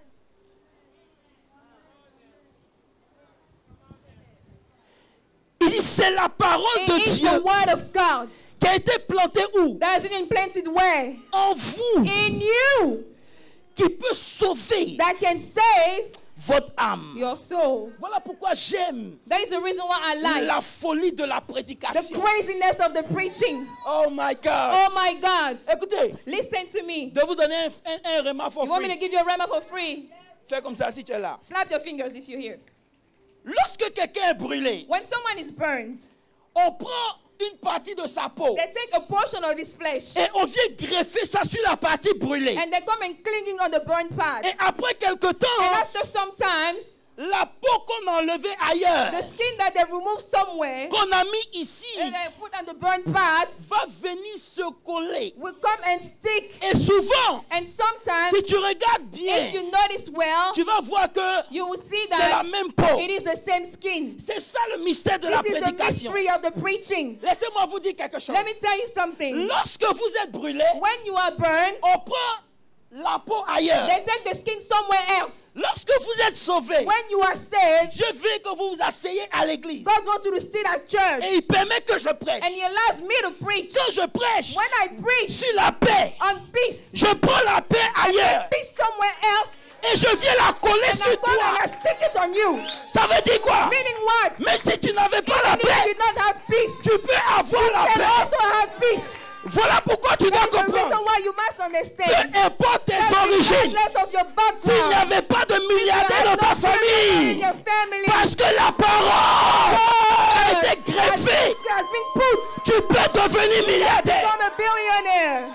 Il dit, c'est la parole It de is Dieu the word of God qui a été plantée où? that has been planted where? En vous, In you, qui peut sauver that can save votre âme. your soul. Voilà pourquoi j'aime That is the reason why I like la folie de la the prédication. craziness of the preaching. Oh my God. Oh my God. Écoutez, Listen to me. de vous donner un remarque for You want me to free. give you a rhema for free? Fais comme ça si tu es là. Snap your fingers if you're here. Lorsque quelqu'un est brûlé, When someone is burned, on prend une partie de sa peau they take a portion of his flesh et on vient greffer ça sur la partie brûlée. and they come and clinging on the burned part. Et après quelque And temps, after sometimes, la peau qu'on a enlevée ailleurs, the skin that they remove somewhere qu'on a mis ici, and they put on the burned parts va venir se coller. will come and stick. Et souvent, And sometimes, si tu regardes if bien, you notice well, tu vas voir que you will see c'est la that même peau. it is the same skin. C'est ça le mystère de la This is the prédication. mystery of the preaching. Laissez-moi vous dire quelque chose. Let me tell you something. Lorsque vous êtes brûlé, When you are burned, on prend la peau ailleurs. they take the skin somewhere else. Lorsque vous êtes sauvé, When you are saved, Dieu veut que vous vous asseyez à l'église. God wants you to sit at church Et il permet que je prêche. and He allows me to preach. Quand je prêche When I preach sur la paix, on peace, je prends la paix ailleurs. peace somewhere else, Et je viens la coller and I sur come and toi. I stick it on you. Ça veut dire quoi? Meaning what? Même si tu n'avais pas la Even if you paix, did not have peace, tu peux avoir la you can paix. also have peace. Voilà pourquoi tu dois That is the reason comprendre. why you must Peu understand. importe tes that origines, regardless of your s'il n'y background, avait pas de if you milliardaires have dans ta no family in famille, your family, parce que la parole a été greffée, has been put, tu peux devenir milliardaire. become a billionaire.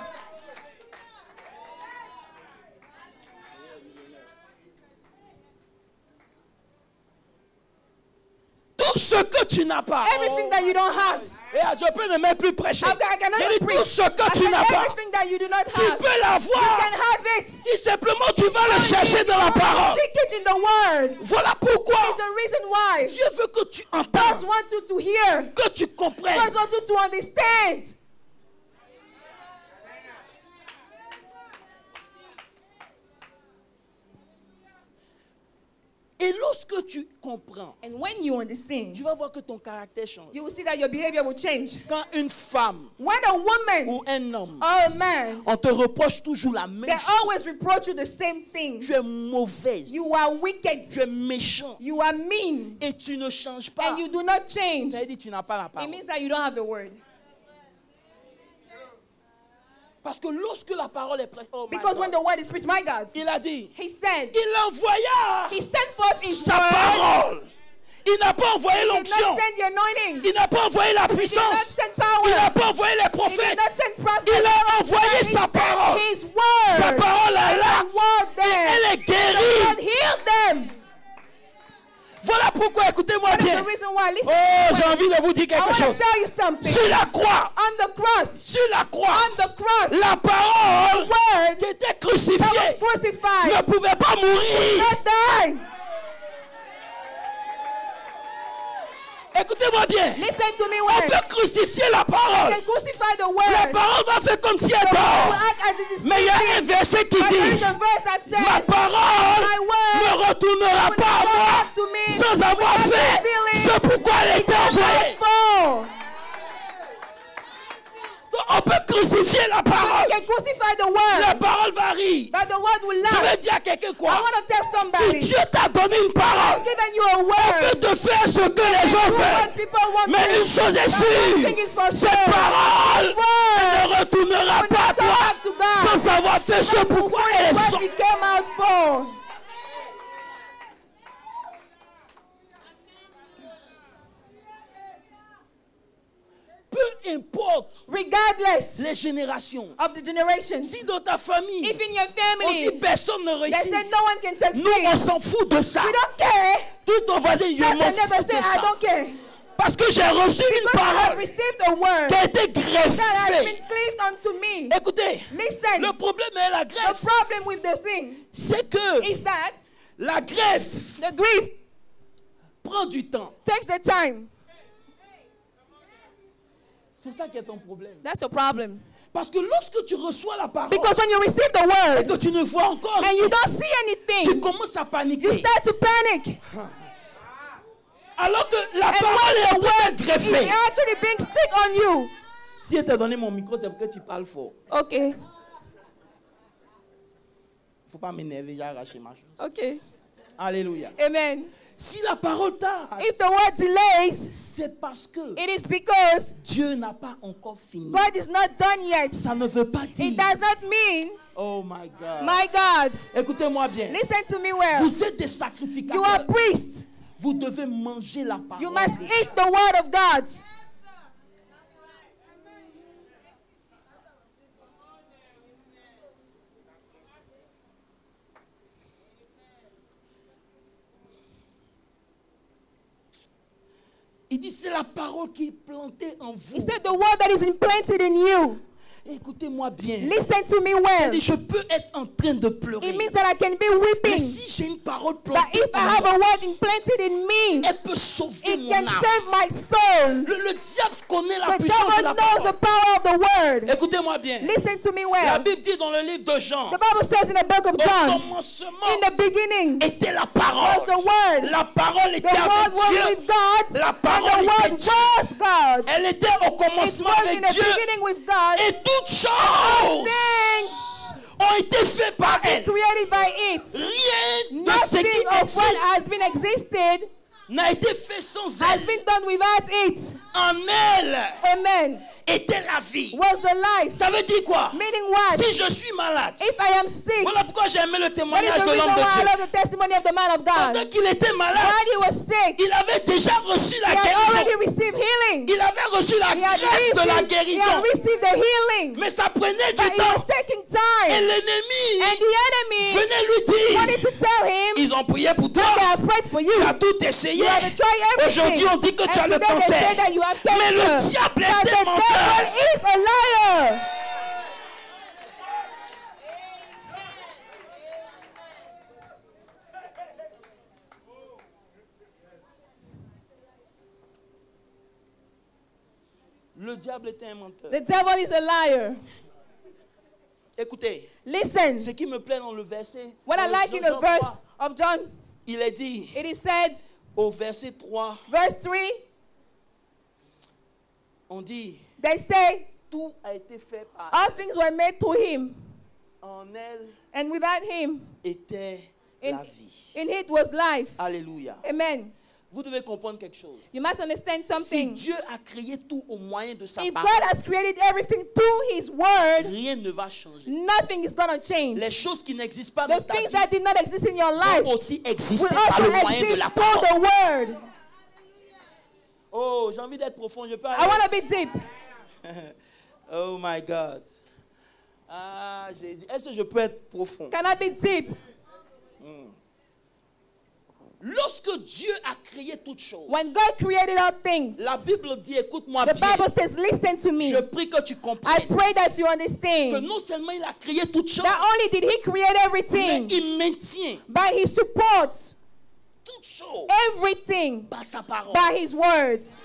Tout ce que tu n'as pas. Everything that you don't have. Et je peux ne même plus prêcher. I cannot J'ai dit preach. tout ce que I tu said n'as pas. everything that you do not Tu have. peux You l'avoir. can have it. Si simplement tu vas le chercher dans la parole. Seek it in the word. Voilà pourquoi It's the reason why Dieu veut que tu God entends, wants you to hear. que tu comprennes. God wants you to understand. Et lorsque tu comprends, And when you understand, tu vas voir que ton caractère change. you will see that your behavior will change. Quand une femme When a woman ou un homme, or a man, on te reproche toujours la they même chose. always reproach you the same thing. Tu es mauvaise, You are wicked. tu es méchant You are mean. et tu ne changes pas. And you do not change. Ça veut dire que tu n'as pas la It parole. means that you don't have the word. Parce que lorsque la parole est prêche, oh my Because when God, the word is preached, my God, il a dit, He said, il envoya He sent forth His sa word. parole. Il n'a pas envoyé He did l'onction. not send the anointing. Il n'a pas envoyé la He did not puissance. send Il power. n'a pas envoyé les He did prophètes. not send prophets. Il a envoyé He sa sent parole. His word. Sa parole est là. The word Et there. elle est God guérie. healed them. Voilà pourquoi, écoutez-moi That is bien. the reason why. Listen. Oh, j'ai envie de vous dire I quelque want to chose. tell you something. Sur la croix, On the cross. sur la croix, On the cross. la parole Word qui était that was crucifiée crucified. ne pouvait pas mourir. Not die. Écoutez-moi bien. Listen to me On well. peut crucifier la You parole. can crucify the La word. parole va faire comme si elle The word will dort. act as it is Mais il y a un speaking. verset qui But there is dit, a verse that ma says, parole My word ne retournera will pas à not moi come back to me sans avoir without fait fulfilling ce pourquoi elle était envoyée. fall. On peut crucifier la You parole. can crucify the La word, parole varie. but the word will Je last. vais dire à quelqu'un I quoi. want to tell Si somebody, Dieu t'a donné une parole, given you a on word, peut te faire ce que les gens do font. what people want Mais to une chose est But one thing sûre, is for cette sure. parole Word ne retournera will pas à not come toi back to God. sans avoir fait ce pourquoi elle est What sortie. it came out for. Peu importe Regardless les générations. of the generations, Si dans ta famille, if in your on dit family personne ne they réussit, say no one can succeed, nous on s'en fout de ça. we don't care. Tout ton voisin, je That m'en shall never fous say de I ça. don't care. Parce que j'ai reçu une Because I have parole received a word qui a été that has greffée. been cleaved unto me. Écoutez, Listen, le problème est la the greffe. problem with the thing C'est que is that la greffe the grief prend du temps. takes the time. C'est ça qui est ton problème. That's your problem. Parce que lorsque tu reçois la parole Because when you receive the et word que tu ne vois encore and you rien, don't see tu anything, commences à you paniquer. start to panic. Alors que la And parole est en when the train word de is greffer. actually being stick on you. Si elle t'a donné mon micro, c'est pour que tu parles fort. Okay, Il ne faut pas m'énerver, j'ai arraché ma chose. okay. Alléluia. Amen. Si la parole t'a, If the word delays, c'est parce que it is because Dieu n'a pas encore fini. God is not done yet. Ça ne veut pas It dire. does not mean, Oh my God. my God, Écoutez-moi bien. listen to me well. Vous êtes des You are sacrificateurs. priests. Vous devez manger la parole. You must eat the word of God. Il dit c'est la parole qui est plantée en vous. He said the word that is implanted in you. Écoutez-moi bien. Listen to me Il well. dit, je peux être en train de pleurer. It means that I can be Mais weeping. si j'ai une parole But plantée if I en have moi, a word implanted in me, elle peut sauver it mon can âme. save my soul. Le diable connaît la The puissance de devil la knows the parole. power of the word. Écoutez-moi bien. Listen to me La well. Bible dit dans le livre de Jean, The Bible says in the book of au John, commencement in the beginning était la was parole. the word. La parole The était word avec was Dieu. with God, La and parole the était word Dieu. was God. Elle était au It commencement was in avec the Dieu. beginning with God. Et toutes choses Things ont été faites par elle. created by it. Rien de ce qui Nothing of what existe has been existed n'a été fait sans has elle. been done without it. En elle Amen. était la vie. Was the life. Ça veut dire quoi? Meaning what? Si je suis malade, If I am sick, voilà pourquoi j'ai aimé le that is témoignage the de reason l'homme de why I Dieu. love the testimony of the man of God. Pendant qu'il était malade, While he was sick, il avait déjà reçu la he had already guérison. received healing. Il avait reçu la He had grâce de la he had guérison. received the healing. Mais ça prenait But du it was temps. taking Et time. l'ennemi And the enemy venait lui wanted dire, to tell him, ils ont prié pour toi. they have prayed for you. Tu as tout essayé. You have to try everything. Aujourd'hui, on dit que tu as And le today they say cancer. that you have Mais le cancer. diable But était the menteur. devil is a liar. Le diable était un menteur. The devil is a liar. Écoutez, Listen, ce qui me plaît dans le verset, what I dans le like in Jean the verse 3, of John, il est dit it is said, au verset 3, verse 3, on dit, they say, tout a été fait par all things were made to him, en elle and without him, était in, la vie. in it was life. Alléluia. Amen. Vous devez comprendre quelque chose. You must understand Si something. Dieu a créé tout au moyen de sa If parole, God has created everything through his word, rien ne va changer. nothing is going to change. Les choses qui n'existent pas dans The ta things vie that did not exist in your life vont aussi exister will par also le moyen de exist la through parole. the word. Oh, j'ai envie d'être profond. Je peux I aller. want to be deep. Oh my God. Ah, Jésus. Est-ce que je peux être profond? Can I be deep? Lorsque Dieu a créé toutes choses, When God created all things, la Bible dit, écoute-moi the bien. Bible says, listen to me. Je prie que tu I comprennes pray that you que understand. non seulement il a créé toutes choses, Not only did he create mais everything, il maintient but he supports toutes choses everything par sa parole. by his words.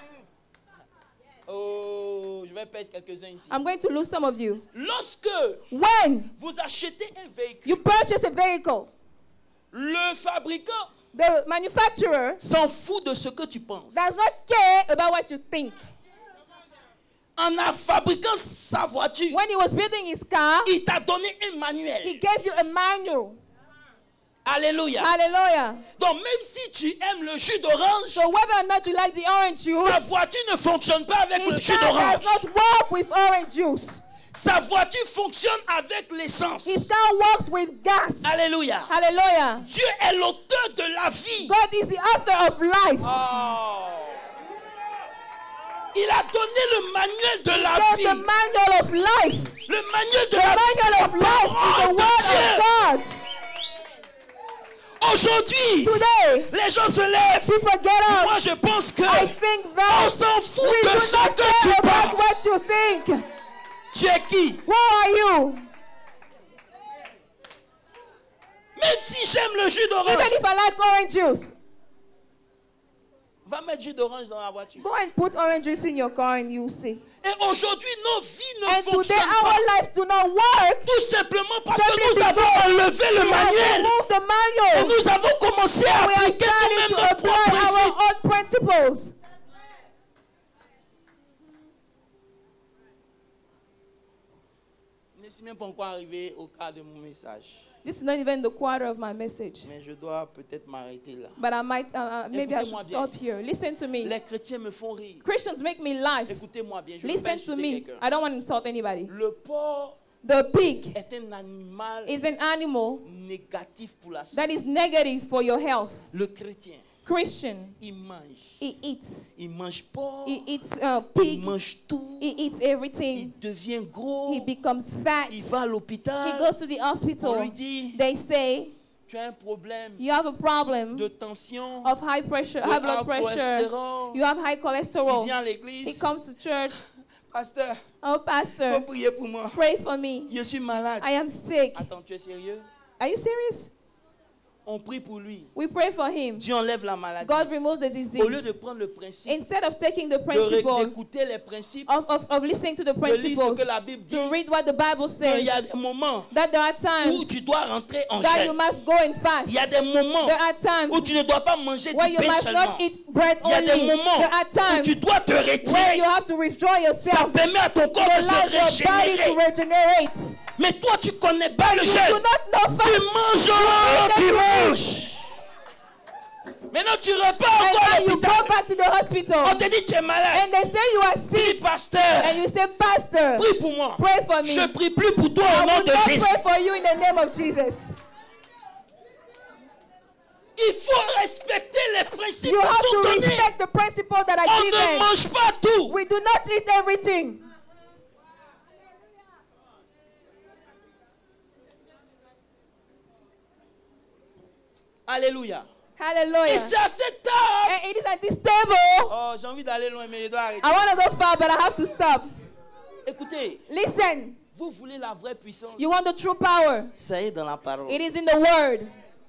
Oh, je vais perdre quelques-uns ici. I'm going to lose some of you. Lorsque When vous achetez un véhicule, you purchase a vehicle, le fabricant the manufacturer s'en fout de ce que tu penses. does not care about what you think. En fabriquant sa voiture, When he was building his car, il t'a donné un he manuel. gave you a manual. Alléluia. Hallelujah. Donc même si tu aimes le jus d'orange, So whether or not you like the orange sa juice, voiture ne fonctionne pas avec le his jus car d'orange. does not work with orange juice. Sa voiture fonctionne avec l'essence. His car works with gas. Alléluia. Hallelujah. Dieu est l'auteur de la vie. God is the author of life. Oh. Il a donné le manuel de la Gave vie. the manual of life. Le manuel de The la manual of vie, life c'est is la the parole de word Dieu. of God. Aujourd'hui, Today, les gens se lèvent. people get up. Moi, je pense que I think on that s'en fout we de do ce not que care tu about penses. what you think. Tu es qui? Who are you? Même si j'aime le jus d'orange, Even if I like orange juice, va mettre jus d'orange dans la voiture. go and put orange juice in your car and you'll see. Et aujourd'hui, nos vies ne And today fonctionnent our pas. lives do not work. Tout simplement parce Simply que nous avons because enlevé le We have manuel. removed the Et manual. nous avons commencé à We are appliquer starting nous-mêmes to nos apply propres our principes. own principles. Je ne suis même pas encore arrivé au quart de mon message. This is not even the quarter of my message. Mais je dois peut-être m'arrêter là. But I might, maybe I Écoutez-moi should bien. stop here. Listen to me. Les chrétiens me font rire. Christians make me laugh. Écoutez-moi bien, je ne veux pas Listen to insulter me. quelqu'un. I don't want to insult anybody. Le porc The pig est un animal is an animal négatif pour la santé. that is negative for your health. Le chrétien, Christian, il mange. he eats. Il mange porc, He eats il pig. mange tout. He eats Il everything. devient gros. He becomes fat. Il va à He l'hôpital. goes to the On hospital. lui dit, They say, tu as un problème you have a problem de tension, of high pressure, de high blood haut pressure. cholestérol. You have high Il cholesterol. vient à He l'église. comes to church. Pasteur, Oh, faut pastor, prier pour moi. pray for me. Je suis malade. I am sick. Attends, tu es sérieux? Are you serious? On prie pour lui. We pray for him. Dieu enlève la maladie. God removes the Au lieu disease. de prendre le principe, Instead of taking the principle d'écouter les principes, of listening to the de lire ce principles, que la Bible dit, to read what the Bible il says, y a des moments that there are où times tu dois rentrer en that you jeûne. must go and fast. Il y a des moments There are times où tu ne dois pas manger where du you pain must seulement. not eat bread Il y a des only. moments There are où times tu dois te where retirer. you have to withdraw Ça yourself permet à ton corps to de se allow your body to régénérer. regenerate. Mais toi, tu connais pas le You do jeûne. not know Tu fast. manges, oh, tu manges. Maintenant, tu repars And encore à now you l'hôpital. go back to the hospital On te dit tu es malade. and they say you are Tu dis, sick pasteur, and you say, Pastor, prie pour moi. pray for me. Je prie plus pour toi I au nom will de not Jésus. pray for you in the name of Jesus. Il faut respecter les principes You qui have sont to donnés. respect the principle that On are ne given. mange pas tout. We do not eat everything. Alléluia. Et Hallelujah. c'est à cette table. And it is at this table. Oh, j'ai envie d'aller loin, mais je dois arrêter. I want to go far, but I have to stop. Écoutez, Listen, vous voulez la vraie puissance. you want the true power. Ça est dans la parole. It is in the word.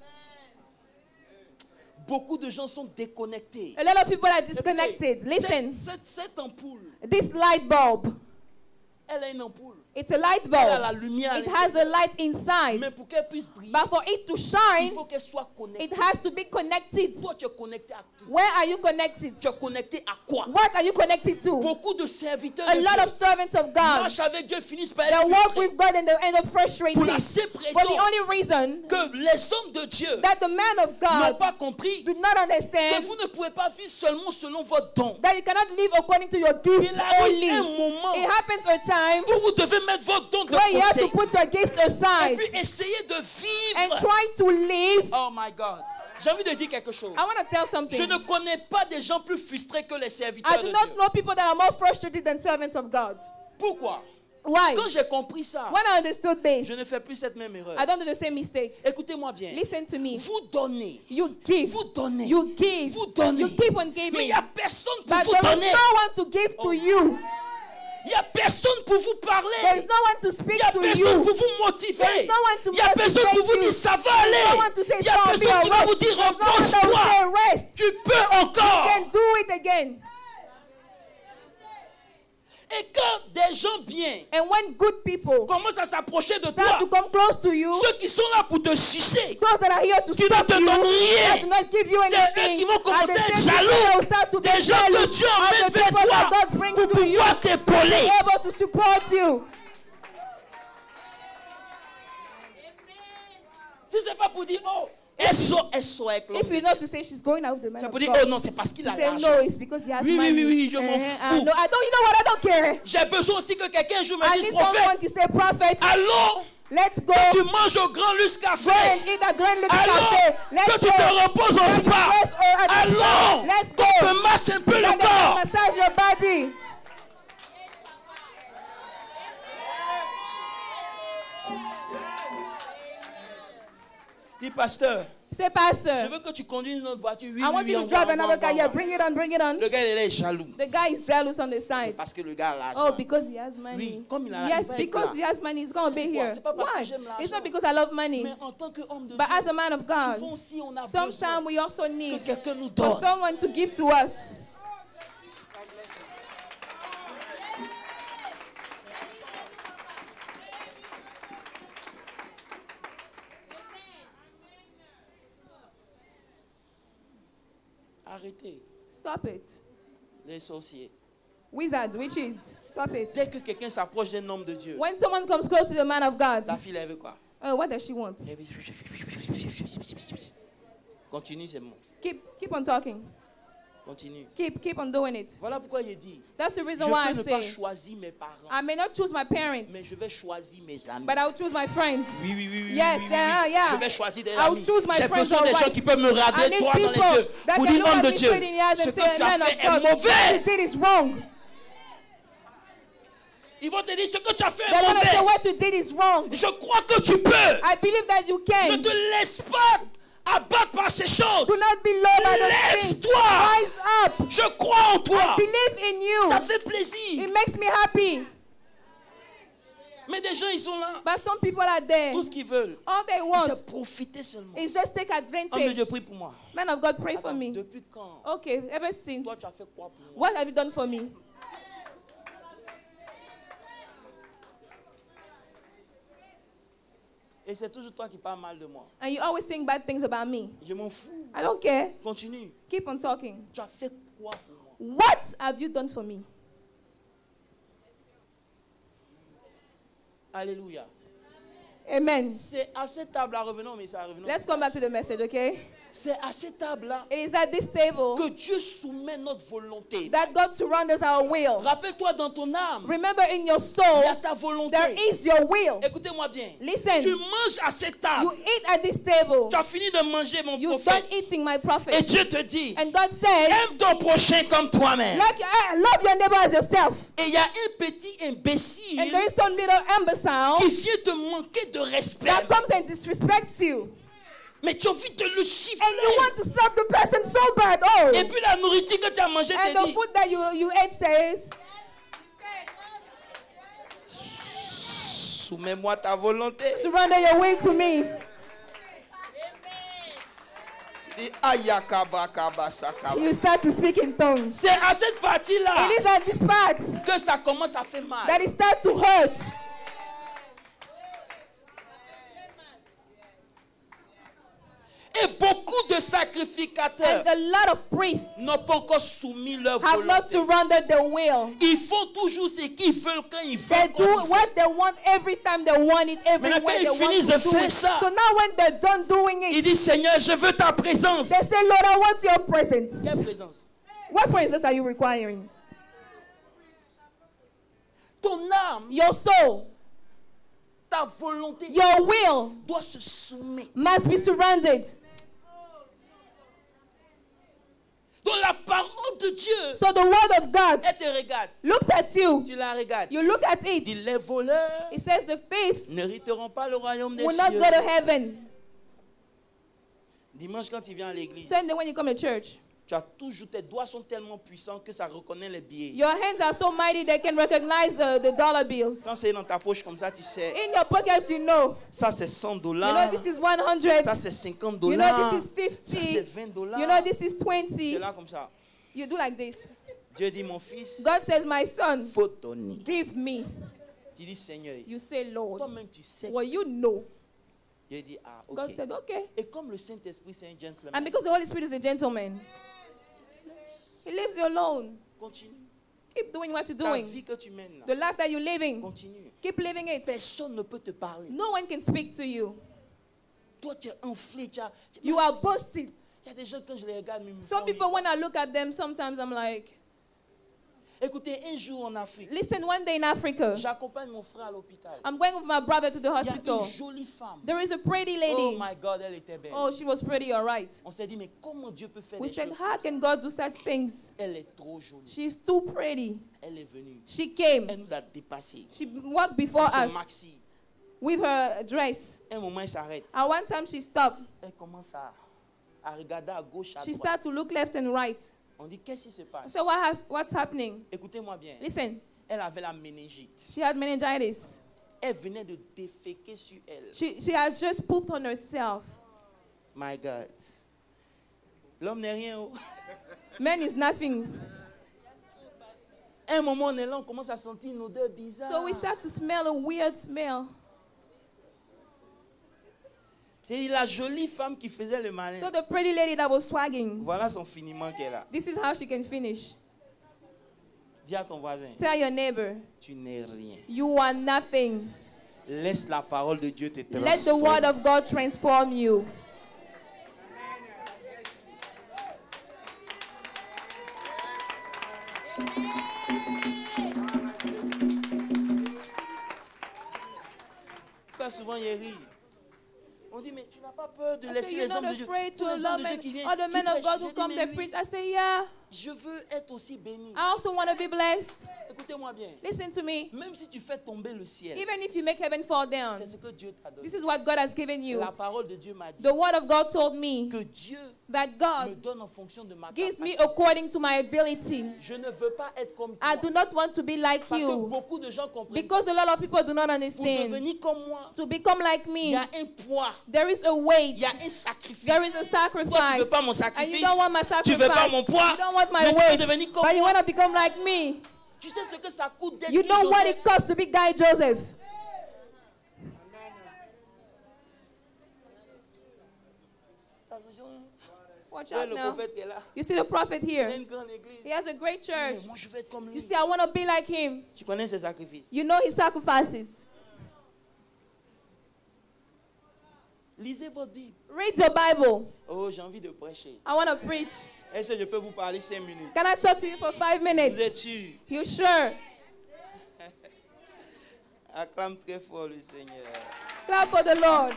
Beaucoup de gens sont déconnectés. A lot of people are Écoutez, disconnected. Listen, cette ampoule, this light bulb, elle a une ampoule. it's a light Elle a la bulb. lumière. à It has a l'intérieur. light inside. Mais pour qu'elle puisse briller, But for it to il shine, faut qu'elle soit connectée. it has to be connected. Toi, tu es connecté à qui? Where are you connected? Tu es connecté à quoi? What are you connected to? Beaucoup de serviteurs A de lot Dieu of servants of God marchent avec Dieu, finissent par that être walk frustrés. with God and end up frustrated. Pour la For simple the raison only reason que les hommes de Dieu that the man of n'ont God pas compris do not que understand vous ne pouvez pas vivre seulement selon votre don. that you cannot live according to your gifts Il arrive only. un moment It happens a time où vous devez mettre votre don de where you have to côté put your gift et aside puis essayer de and vivre. try to live Oh my God. J'ai envie de dire quelque chose. I want to tell Je something. ne connais pas des gens plus frustrés que les serviteurs I de do Dieu. not know people that are more frustrated than servants of God. Pourquoi? Why? Quand j'ai compris ça, When I understood this, je ne fais plus cette même erreur. I don't do the same mistake. Écoutez-moi bien. Listen to me. Vous donnez. You give. Vous donnez. You give. Vous donnez. You keep on Mais il giving. n'y a personne pour But vous there is donner. no one to give to you. Il n'y a personne pour vous parler. There is no one to Il speak n'y a to personne you. pour vous motiver. There is no one to Il n'y a personne pour vous motivate dire you. ça va There is no aller. one to say Il n'y a it's gonna be personne qui va alright. vous dire There's no one that will repose-toi. say rest. Tu peux encore. You can do it again. Et quand des gens bien And when good people commencent à s'approcher de start to toi, come close to you, ceux qui sont là pour te sucer, those that are here to qui ne stop te you, donnent rien, that do not give you c'est eux anything, qui vont are commencer the à être same people jaloux that will start to be des gens que jealous Dieu of emmène the vers people that toi God brings pour to you, pouvoir t'épauler. be able to support you. Si ce n'est pas pour dire, oh, elle sort avec l'homme. If you know to say she's going out with the man C'est of pour dire, God, oh non, c'est parce qu'il you a say l'argent. no, it's because he has Oui, money. oui, oui, je m'en fous. No, I don't. You know what? I don't care. J'ai besoin aussi que quelqu'un un jour me I dise, need someone prophète, to say, prophet, allons, let's go. tu manges au Grand Luxe Go Café. and eat at Grand Luxe Allons, Cafe. que Let's tu go. te reposes au That you spa. rest at the Allons, spa. Let's go. qu'on te masse un peu le Let them corps. massage your body. Dis, pasteur, Say, Pastor, je veux que tu conduises une autre voiture. Oui, I want oui, you oui, to drive another car. Yeah, on va. bring it on, bring it on. Le gars, il est jaloux. The guy is jealous on the C'est side. parce que le gars a l'argent. Oh, because he has money. Oui, comme il a Yes, l'argent, because he has money, he's going to be Pourquoi? here. C'est pas parce que Why? j'aime l'argent. It's not because I love money. Mais en tant qu'homme de But Dieu, as a man of souvent God, aussi on a sometimes besoin we also que need quelqu'un nous for donne. someone to give to us. Arrêtez Stop it. les sorciers. Wizards, witches, stop it. Dès que quelqu'un s'approche d'un homme de Dieu, When someone comes close to the man of God, la fille, elle veut quoi? oh, what does she want? Continue, c'est bon. Keep on talking. Continue. Keep on doing it. Voilà pourquoi il dit, That's the je reason why I peux ne pas say choisir mes parents, I may not choose my parents, mais je vais choisir mes amis. but I'll choose my friends. Oui, oui, oui, oui. Yes, oui, oui, yeah, oui. yeah. Je vais choisir des I'll amis. choose my J'ai friends, besoin des alright. gens qui peuvent me I regarder need droit dans les people yeux that pour can dire, look homme at de me Dieu, straight in the eyes ce and que say, tu as man fait of est God, what you mauvais. did is wrong. Ils vont te dire, ce que tu as fait They're est going to say, mauvais. what you did is wrong. Je crois que tu peux. I believe that you Ne can. te laisse pas abattre par ces choses. Do not be low by those things. Lève-toi. Rise up. Je crois en toi. Believe in you. Ça fait plaisir. It makes me happy. Mais des gens, ils sont là. But some people are there. Tout ce qu'ils veulent, All they want c'est profiter seulement. is just take Homme de advantage. Dieu, prie pour moi. Man of God, pray for Attends, me. depuis quand Okay, ever since. toi tu as fait quoi pour moi? What have you done for me? Et c'est toujours toi qui parles mal de moi. And you always saying bad things about me. Je m'en fous. I don't care. Continue. Keep on talking. Tu as fait quoi pour moi? What have you done for me? Alléluia. Amen. C'est à cette table-là, revenons au message, revenons. Let's come back to the message, okay? C'est à cette table-là It is at this table que Dieu soumet notre volonté. that God surrenders our will. Rappelle-toi dans ton âme, Remember, in your il soul, y a ta volonté. there is your will. Écoutez-moi bien. Listen, Tu manges à cette table. you eat at this table. Tu as fini de manger, mon You've prophète. done eating, my Et prophet. Dieu te dit, And God says, aime ton prochain comme toi-même. love your neighbor as yourself. Et il y a un petit imbécile And there is some little imbecile qui vient te manquer de respect. that comes and disrespects you. Mais tu as envie de le And you chiffrer. want to slap the person so bad. Oh. Et puis la nourriture que tu as mangée And te the dit, food that you ate says, soumets-moi ta volonté. surrender your will to me. Tu dis, ayakabakabasakaba. You start to speak in tongues. C'est à cette partie-là It is at this part que ça commence à faire mal. that it starts to hurt. Et beaucoup de And sacrificateurs a lot of priests n'ont pas encore soumis leur have not volonté. surrendered their will. Ils font toujours ce qu'ils veulent quand ils They veulent. do quand ils what veulent. they want every time they want it, everywhere Maintenant, quand they ils want finissent to de do faire it. ça, So now when they're done doing Ils it, disent, Seigneur, je veux ta présence. they say, Lord, I want your presence. Quelle présence? What presence are you requiring? Ton âme, Your soul, ta volonté your will doit se soumettre. must be surrendered. Donc la parole de Dieu, So the word of God elle te regarde. looks at you. Tu la regardes. You look at Il dit, it. les voleurs It says the thieves n'hériteront pas le royaume des will not cieux. go to heaven. Dimanche, quand tu viens à l'église, Sunday when you come to church, tu as toujours, tes doigts sont tellement puissants que ça reconnaît les billets. your hands are so mighty they can recognize the dollar bills. Quand c'est dans ta poche comme ça, tu sais, In your pocket, you know. ça c'est 100 You dollars, know this is 100. ça c'est 50 You know dollars, this is ça c'est 50. 20 dollars. You know this is C'est 20. là comme ça. You do like this. Dieu dit, mon fils, God says, my son, faut donner. give me. Tu dis, Seigneur, You say, Lord. toi-même tu sais. Well, you know. Dieu dit, ah, ok. God said, okay. Et comme le Saint-Esprit c'est un gentleman, And because the Holy Spirit is a gentleman, He leaves you alone. continue. Keep doing what you're Ta doing. vie que tu mènes, là, The life that you're living, continue. keep living it. Personne ne peut te parler. No one can speak to you. Toi, tu es enflé. You are boasted. Il y a des gens, quand je les regarde, ils me Some font people, rire. when I look at them, sometimes I'm like, Écoutez, un jour en Afrique, listen, one day in Africa, j'accompagne mon frère à l'hôpital. I'm going with my brother to the Il y a hospital. une jolie femme. There is a pretty Oh lady. my God, elle était belle. Oh, she was pretty, all right. On s'est dit, mais comment Dieu peut faire We des said, choses? how can God do such things? Elle est trop jolie. She's too pretty. Elle est venue. She came. Elle nous a dépassés. She walked before Son us maxi. with her dress. Un moment, elle s'arrête. At one time, she stopped. Elle commence à regarder à gauche, à She droite. started to look left and right. On dit, qu'est-ce qui se I passe? said, what's happening? Écoutez-moi bien. Listen, Elle avait la méningite. she had meningitis. Elle venait de déféquer sur elle. She had just pooped on herself. My God. L'homme n'est rien. Oh. Man is nothing. Un moment, on est là, on commence à sentir une odeur bizarre. So we start to smell a weird smell. C'est la jolie femme qui faisait le malin. So the pretty lady that was swagging, Voilà son finiment qu'elle a. this is how she can finish. Dis à ton voisin, Tell your neighbor, tu n'es rien. you are nothing. Laisse la parole de Dieu te transformer. Let the word of God transform you. Pas souvent, il rit. On dit, mais tu n'as pas peur de I say, laisser you're les hommes not de Dieu. afraid Tous to les love hommes de Dieu men. qui viennent, All the qui men of prêchent. God Je who dis, come, mais they oui, preach. I say, yeah, je veux être aussi béni. I also want to be blessed. Écoutez-moi bien. Listen to me. Même si tu fais tomber le ciel, Even if you make heaven fall c'est down, ce que Dieu t'a donné. this is what God has given you. La parole de Dieu m'a dit The word of God told me que Dieu that me God donne en fonction de ma gives me capacité. according to my ability. Je ne veux pas être comme I toi. do not want to be like Parce que you. beaucoup de gens comprennent. Because a lot of people do not Pour understand. devenir comme moi, To become like il me, y a un poids, there is a il weight. y a un sacrifice. There is a Toi, tu sacrifice. veux pas mon And you sacrifice. don't want my Tu veux pas sacrifice. mon poids. You don't want my Mais tu veux weight. devenir comme But you moi. want to become like me. Tu sais ce que ça coûte d'être You know what Joseph? it costs to be Guy Joseph. Attention. Watch Ouais, out le now. prophète qui est là. You see the prophet Il a here. une grande église. He has a great church. Mais moi, je veux être comme lui. You see, I want to be like him. Tu connais ses sacrifices. You know his sacrifices. Lisez votre Bible. Read your Bible. Oh, j'ai envie de prêcher. I want to preach. Est-ce que je peux vous parler 5 minutes? Can I talk to you for 5 minutes? Vous êtes sûr? You sure? Acclame très fort le Seigneur. Clap for the Lord.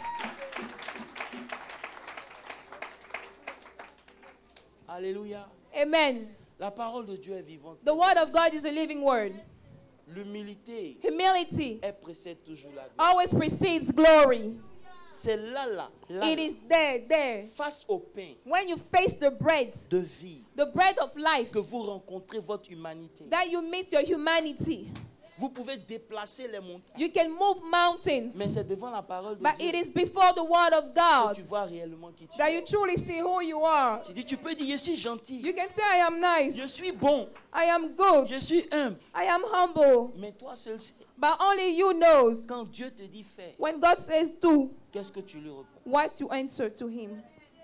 Alléluia. Amen. La parole de Dieu est vivante. The word of God is a living word. L'humilité, Humility elle précède toujours la gloire. always precedes glory. C'est là, It is there. face au pain When you face the bread de vie, of life, que vous rencontrez votre humanité. that you meet your humanity. Vous pouvez déplacer les montagnes, You can move mountains, mais c'est devant la parole de but Dieu it is before the word of que God tu vois réellement qui tu that es. you truly see who you are. Tu dis, tu peux dire, je suis gentil, You can say, I am je nice, suis bon, I am good, je suis humble. I am humble, Mais toi seul sais, but only you knows. quand Dieu te dit fais, When God says do, qu'est-ce que tu lui réponds? what you answer to him.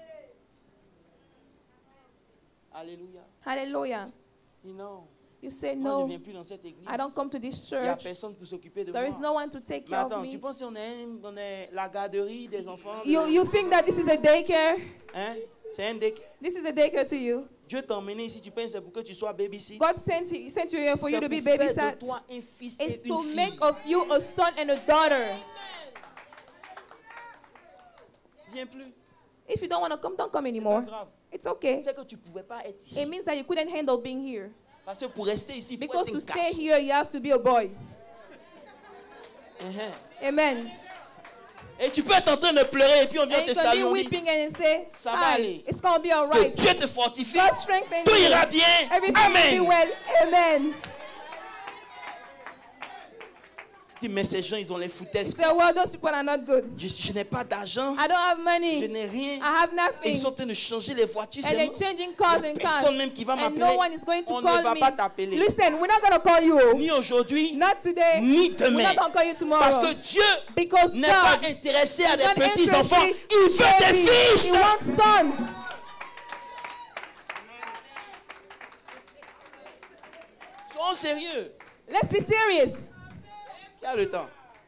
Alléluia. Hallelujah. Dis non, You say, moi je ne no, viens plus dans cette église. I don't come to this Il n'y a church. personne pour s'occuper de There is moi. no one to take Mais care of attends, tu me. penses qu'on est la garderie des enfants? You think that this is a daycare? Hein? C'est un daycare. This is a daycare to you. Dieu t'a emmené ici, tu penses c'est pour que tu sois baby-sit? God sent you here for you to be C'est pour faire babysat. de toi un fils It's et to une make fille. of you a son and a daughter. Viens plus. If you don't want to come, don't come C'est pas anymore. grave. It's okay. C'est que tu ne pouvais pas être ici. It means that you couldn't handle being here. Parce que pour rester ici, il faut Because être to un stay garçon. here, you have to be a boy. Amen. Et tu peux être en train de pleurer et puis on vient And te you can be saluer. On dit, weeping and say, ça va "Hi, aller. it's going to be all que right. Dieu te fortifie. God strengthen Tout you. ira bien. Everything will be Amen. well. Amen." Tu dis, mais ces gens, ils ont les You foutaises. say, well, those people are not good. Je n'ai pas d'argent. I don't have Je money. n'ai rien. I have Et ils nothing. sont en train de changer les voitures. And C'est they're moi. changing cars Il y a and cars. personne même qui va And m'appeler. no one is going to On ne call va me. pas t'appeler. Listen, we're not going to call you. Ni aujourd'hui, Not today. ni We're demain. not going to call you Parce tomorrow. que Dieu Because n'est pas God intéressé à is des not petits enfants. interested Il veut des in babies. fils. He wants sons. Soyons sérieux. Let's be serious. Qui a le temps?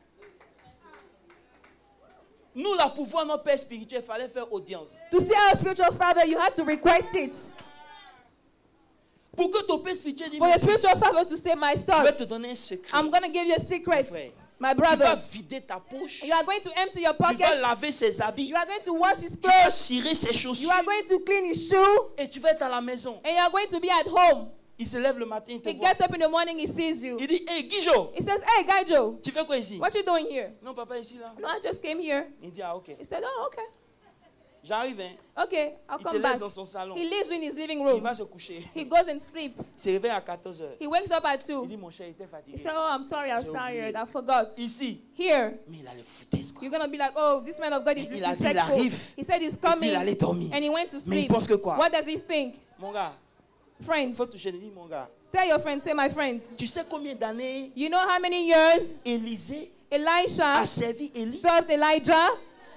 Nous, là, pour voir notre père spirituel, il fallait faire audience. To see our spiritual father, you had to request it. Pour que ton père spirituel dise, For your mon fils, spiritual father to say, my je son, vais te donner un secret. I'm going to give you a secret. Frère, My tu vas brother, vider ta poche. you are going to empty your Tu vas pocket. laver ses habits. You are going to wash his Tu vas clothes. cirer ses You chaussures. are going to clean his shoe. Et tu vas être à la maison. And you are going to be at home. Il se lève le matin, il te He voit. gets up in the morning, he sees you. Il dit, hey, Guijo, He says, hey, Guy Joe, tu fais quoi ici? what you doing here? Non, papa, ici, là. No, I just came here. Il dit, ah, ok. He said, oh, okay. J'arrive, hein. Okay, I'll Il te come back. laisse dans son salon. He lives in his living Il room. va se coucher. He goes and sleep. Il se réveille à 14h. He wakes up at Il 2. dit, mon cher, il était He fatigué. said, oh, I'm sorry, I was J'ai tired. oublié. I forgot. Ici. Here, Mais il a les foutaises, quoi. you're going to be like, oh, this man of God is Il a dit, il disrespectful. arrive. He said he's Et puis coming. il allait dormir. And he went to Mais il sleep. pense que quoi? What does he think? Mon gars, Friends, il faut toucher. Il dit, mon gars, tell your friends, say, my friends. tu sais combien d'années You know how many years Élisée Elisha a servi Élie? served Elijah?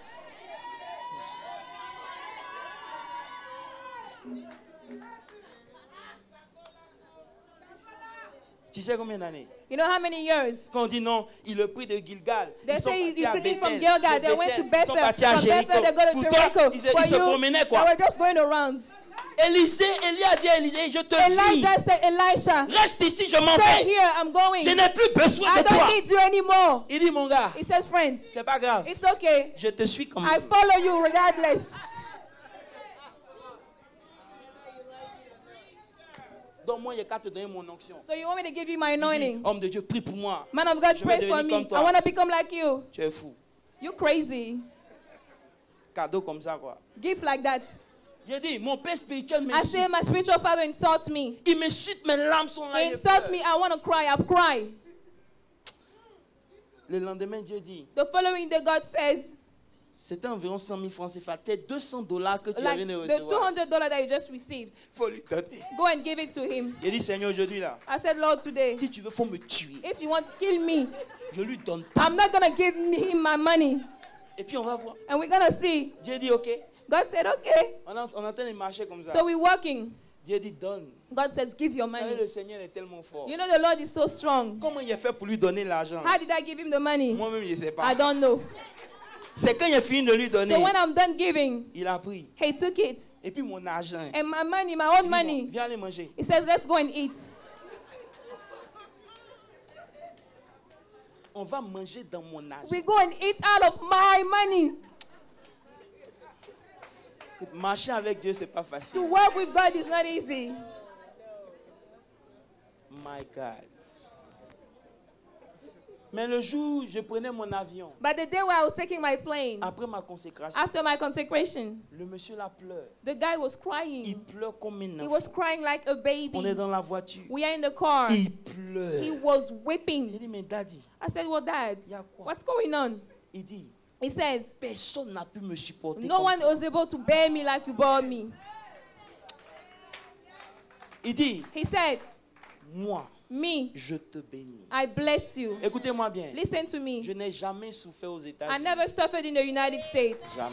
Tu sais combien d'années? You know how many years? Quand on dit non, il le prit de Gilgal. They Ils sont say partis you à took it from Bethel. Gilgal. De They went to Bethel, ils sont Bethel. partis à From Jéricho. Bethel, they go to Pour toi, Jericho. ils For se you, promenaient they quoi? were just going around. Élie a dit à Élisée, je te fie. Elijah said, Elisha, Reste ici, je m'en stay vais. here. I'm going. Je n'ai plus besoin I de toi. don't need you anymore. Il dit, mon gars, He says, friends, c'est pas grave. it's okay. Je te suis comme I follow you regardless. Donc moi, il n'y a qu'à te donner mon onction. So you want me to give you my Il dit, anointing? homme de Dieu, prie pour moi. Man of God, Je vais pray for devenir me. comme I toi. want to become like you. Tu es fou. You crazy. Cadeau comme ça, quoi. Gift like that. J'ai dit, mon père spirituel I say m'insulte. my spiritual father insults me. Il m'insulte, mes larmes sont là. He je insults pleure. me. I want to cry. I cry. Le lendemain, Dieu dit, The following day, God says, c'était environ 100 000 francs CFA. Peut-être $200 que tu like viens de the recevoir. $200 that you just received, Il faut lui donner. go and give it to him. J'ai dit, Seigneur, aujourd'hui, là, I said, Lord, today, si tu veux, il faut me tuer. if you want to kill me, Je lui donne pas. I'm not going to give him my money. Et puis, on va voir. And we're going to see. Dieu dit, OK. God said, okay. On est en train de marcher comme ça. So we're walking. Dieu dit, donne. God says, give your Vous savez, money. le Seigneur est tellement fort. You know, the Lord is so strong. Comment il a fait pour lui donner l'argent? How did I give him the money? Moi-même, je ne sais I pas. don't know. C'est quand il a fini de lui donner, So when I'm done giving, il a pris. he took it. Et puis mon argent. And my money, my Il own dit, money, bon, viens aller manger. he says, let's go and eat. On va manger dans mon argent. We go and eat out of my money. Marcher avec Dieu, c'est pas To facile. work with God is not easy. My God. Mais le jour où je prenais mon avion, But the day where I was taking my plane, après ma consécration, after my consecration, le monsieur là pleure. the guy was Il crying. pleure comme un He was enfant. crying like a On est baby. dans la voiture. We are in the car. Il He pleure. was J'ai weeping. dit, mais daddy, I said, well, Dad, il y a quoi? what's going on? Il dit, He says, personne n'a pu me supporter. no comme one toi. was able to bear me like you bore me. Il dit, He said, moi, me, je te bénis. I bless you. Écoutez-moi bien. Listen to me. Je n'ai jamais souffert aux I États-Unis. never suffered in the United States. Jamais.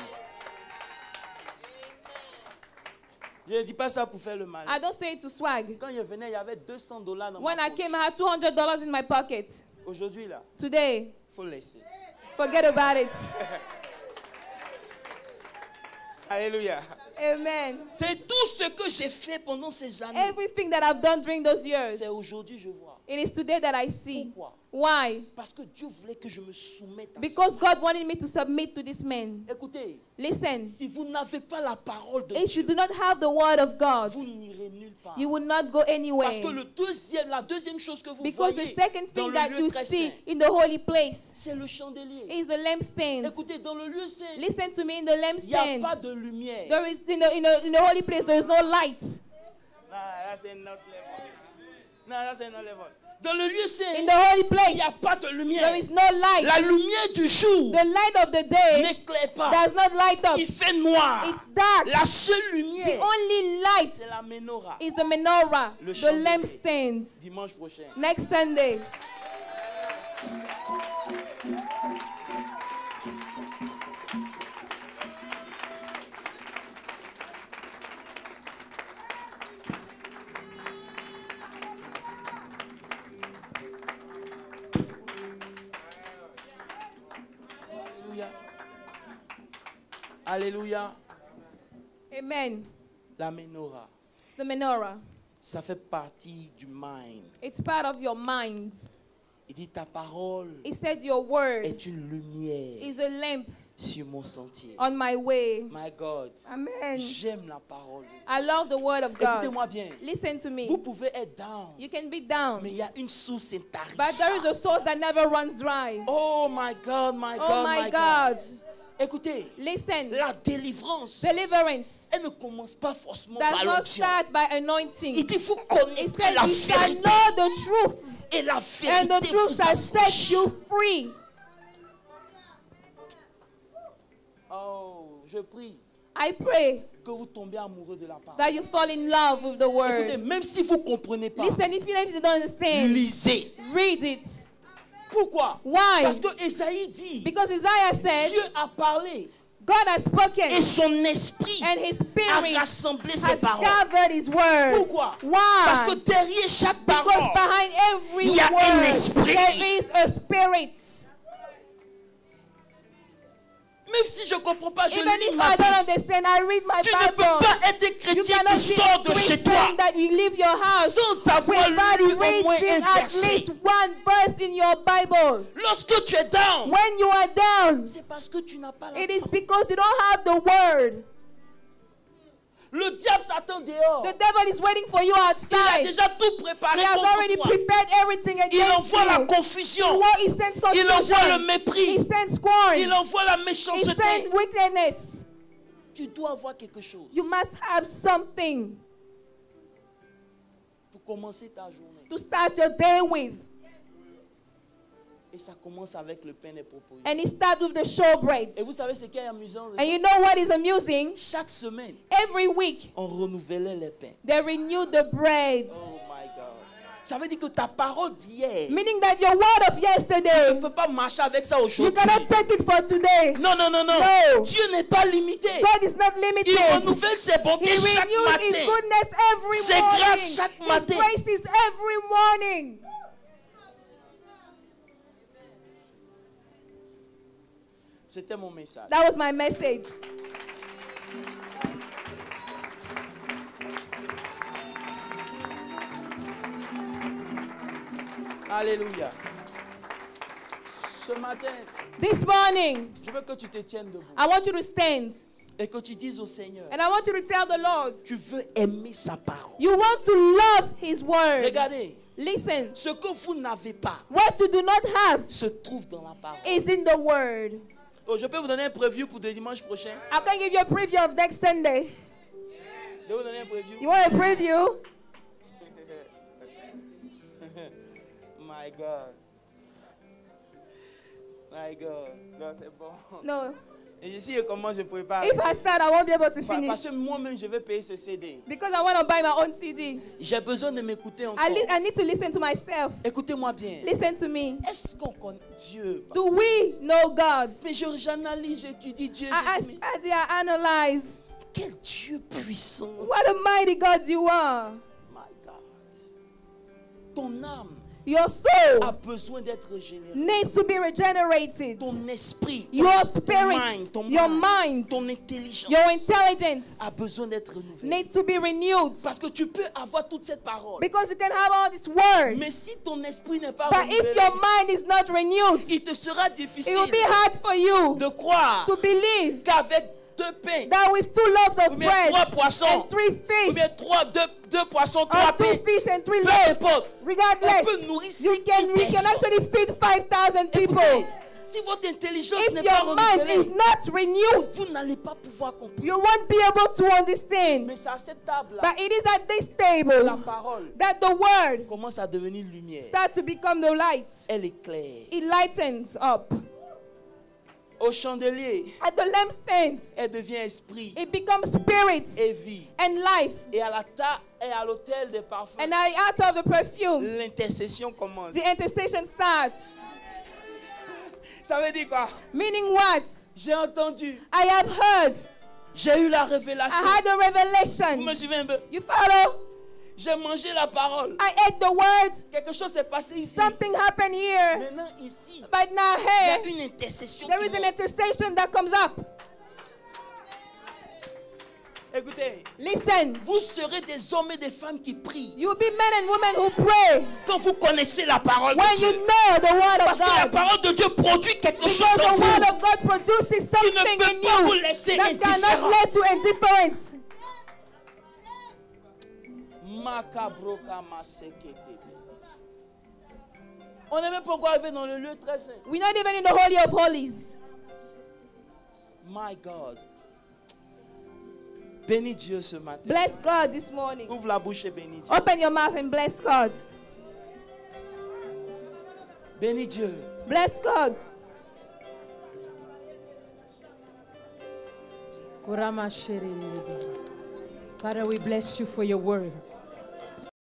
Je ne dis pas ça pour faire le mal. I don't say it to swag. Quand je venais, il y avait $200 dans When ma I poche. came, I had $200 in my pocket. Aujourd'hui, là, Today, il faut laisser. forget about it. Alléluia. Amen. C'est tout ce que j'ai fait pendant ces années. Everything that I've done during those years, C'est aujourd'hui je vois. it is today that I see. Pourquoi? Why? Parce que Dieu voulait que je me soumette à Because ça. God wanted me to submit to this man. Écoutez, Listen, si vous n'avez pas la parole de if Dieu, you do not have the word of God, vous n'irez nulle part. you will not go Parce que anywhere. la deuxième chose que vous Because the voyez second dans thing le that lieu you très see saint, in the holy place c'est le chandelier. is the lampstand. Écoutez, dans le lieu saint, Listen to me, in the il n'y a pas lampstand, de lumière. there is in the holy place there is no light. Non, là c'est notre level. Non, là c'est notre level. Dans le lieu saint, In the holy il place n'y a pas de lumière. there is no light. La lumière du jour The light of the day n'éclaire pas. does not light up. Il fait noir. It's dark. La seule The lumière, only light c'est la menorah. is the menorah, Le the chandelier. lampstand. Dimanche prochain. Next Sunday. Alléluia. Alléluia. Amen. La menorah, The menorah. ça fait partie du mind. It's part of your mind. Il dit ta parole He said your word est une lumière is a lamp sur mon sentier. on my way. My God, Amen. j'aime la parole. I love the word of God. Écoutez-moi bien. Listen to me. Vous pouvez être down, You can be down, mais il y a une source intarissable. but there is a source that never runs dry. Oh my God, my God, Oh my God. Écoutez, Listen, la délivrance, deliverance elle ne commence pas forcément does par not l'onction. start by Il anointing. dit, il faut It connaître said la you shall vérité. know the truth, Et la and the vérité truth vous shall set affranchit. you free. Oh, je prie I pray que vous tombez amoureux de la parole. that you fall in love with the Écoutez, word. même si vous ne comprenez pas, Listen, if you don't understand, lisez. read it. Pourquoi? Why? Parce que Esaïe dit, Because Isaiah said, Dieu a parlé God has spoken, et son esprit and his a spirit rassemblé ses has paroles. gathered his words. Pourquoi? Why? Parce que derrière chaque Because parole, behind every il y a un word, esprit. there is a spirit. même si je ne comprends pas, je Even lis if ma I Bible. don't understand, I read my Tu ne peux Bible. pas être You chrétien cannot qui be sort a de chez toi Christian that you leave your house sans avoir without lu au moins reading un at least verset. one verse in your Bible. Lorsque tu es down, When you are down, c'est parce que tu n'as pas la it is parole. because you don't have the word. Le diable t'attend dehors. The devil is waiting for you Il a outside. déjà tout préparé He has contre already toi. prepared everything Il against envoie la you. confusion. He sends Il envoie le confusion. mépris. He sends scorn. Il envoie la He méchanceté. sends wickedness. Tu dois avoir quelque chose You must have something pour commencer ta journée. to start your day with. Et ça commence avec le pain des propositions. And it starts with the showbread. Et vous savez ce qui est amusant? And you know what is amusing? Chaque semaine, Every week, on renouvelait les pains. they renew the bread. Oh my God. Ça veut dire que ta parole d'hier, Meaning that your word of tu yesterday, ne peux pas marcher avec ça you aujourd'hui. cannot take it for today. Non, non, non, non. No. Dieu n'est pas limité. God is not Il limited. renouvelle ses He bontés chaque renews His matin. goodness every Ses morning. grâces chaque His matin. graces every morning. C'était mon message. That was my message. Alléluia. Ce matin, This morning, je veux que tu te tiennes debout I want you to stand et que tu dises au Seigneur, and I want you to tell the Lord, tu veux aimer sa parole. you want to love His word. Regardez, Listen, ce que vous n'avez pas what you do not have se trouve dans la parole. is in the word. Oh, je peux vous donner un preview pour le dimanche prochain? I can give you a preview of next Sunday. Je vais vous donner un preview. You want a preview? My God. My God. Non, c'est bon. No. Et ici, comment je prépare? If I start, I won't be able to Parce finish que moi-même, je vais payer ce CD. because I want to buy my own CD. J'ai besoin de m'écouter encore. I need to listen to myself. Écoutez-moi bien. Listen to me. Est-ce qu'on connaît Dieu? Do we know God? Mais j'analyse, j'étudie Dieu. I Je dis, mais study, I analyze. quel Dieu puissant. What a mighty God you are. My God. Ton âme Your soul a besoin d'être régénéré. needs to be regenerated. Ton esprit, Your ton spirit, mind, your mind, ton intelligence your intelligence a besoin d'être renouvelé. needs to be renewed. Parce que tu peux avoir toute cette parole. Because you can have all this word, Mais si ton esprit n'est pas but if renouvelé, your mind is not renewed, il te sera it difficile will be hard for you de croire to believe qu'avec 2 pains, that with 2 loaves ou of bien bread 3 poissons, and 3 ou fish, bien 2 poissons, or 3 2 pains, fish and 3 peu loaves, importe, on regardless, peut nourrir we 50 can personnes. actually feed 5,000 people. Écoutez, si votre intelligence If n'est pas your mind is renouvelée, not renewed, vous n'allez pas pouvoir comprendre. you won't be able to understand. Mais c'est à cette table-là, But it is at this la table parole that the word commence à devenir lumière. starts to become the light. Elle éclaire. It lightens up. Au chandelier, At the lampstand, elle devient esprit it becomes spirit et vie. and life. Et à l'autel des parfums, And out of the perfume, l'intercession commence. the intercession starts. Ça veut dire quoi? Meaning what? J'ai entendu, I have heard. j'ai eu la I révélation. had a Vous me revelation. suivez un peu? You follow? J'ai mangé la parole. I ate the word. Quelque chose s'est passé ici. Something happened here. Maintenant ici, But now il y a here, une intercession. there qui is an monte. intercession that comes up. Écoutez, Listen. vous serez des hommes et des femmes qui prient. You'll be men and women who pray Quand vous connaissez la parole when de you Dieu. know the word Parce of que la God. parole de Dieu produit quelque chose Because en the word vous. of God produces something peut in pas vous you laisser that cannot indifférent. let you indifferent. On n'est même pas encore arrivé dans le lieu très saint. We're not even in the Holy of Holies. My God. Bénis Dieu ce matin. Bless God this morning. Ouvre la bouche et bénis Dieu. Open your mouth and bless God. Bénis Dieu. Bless God. Father, we bless you for your word.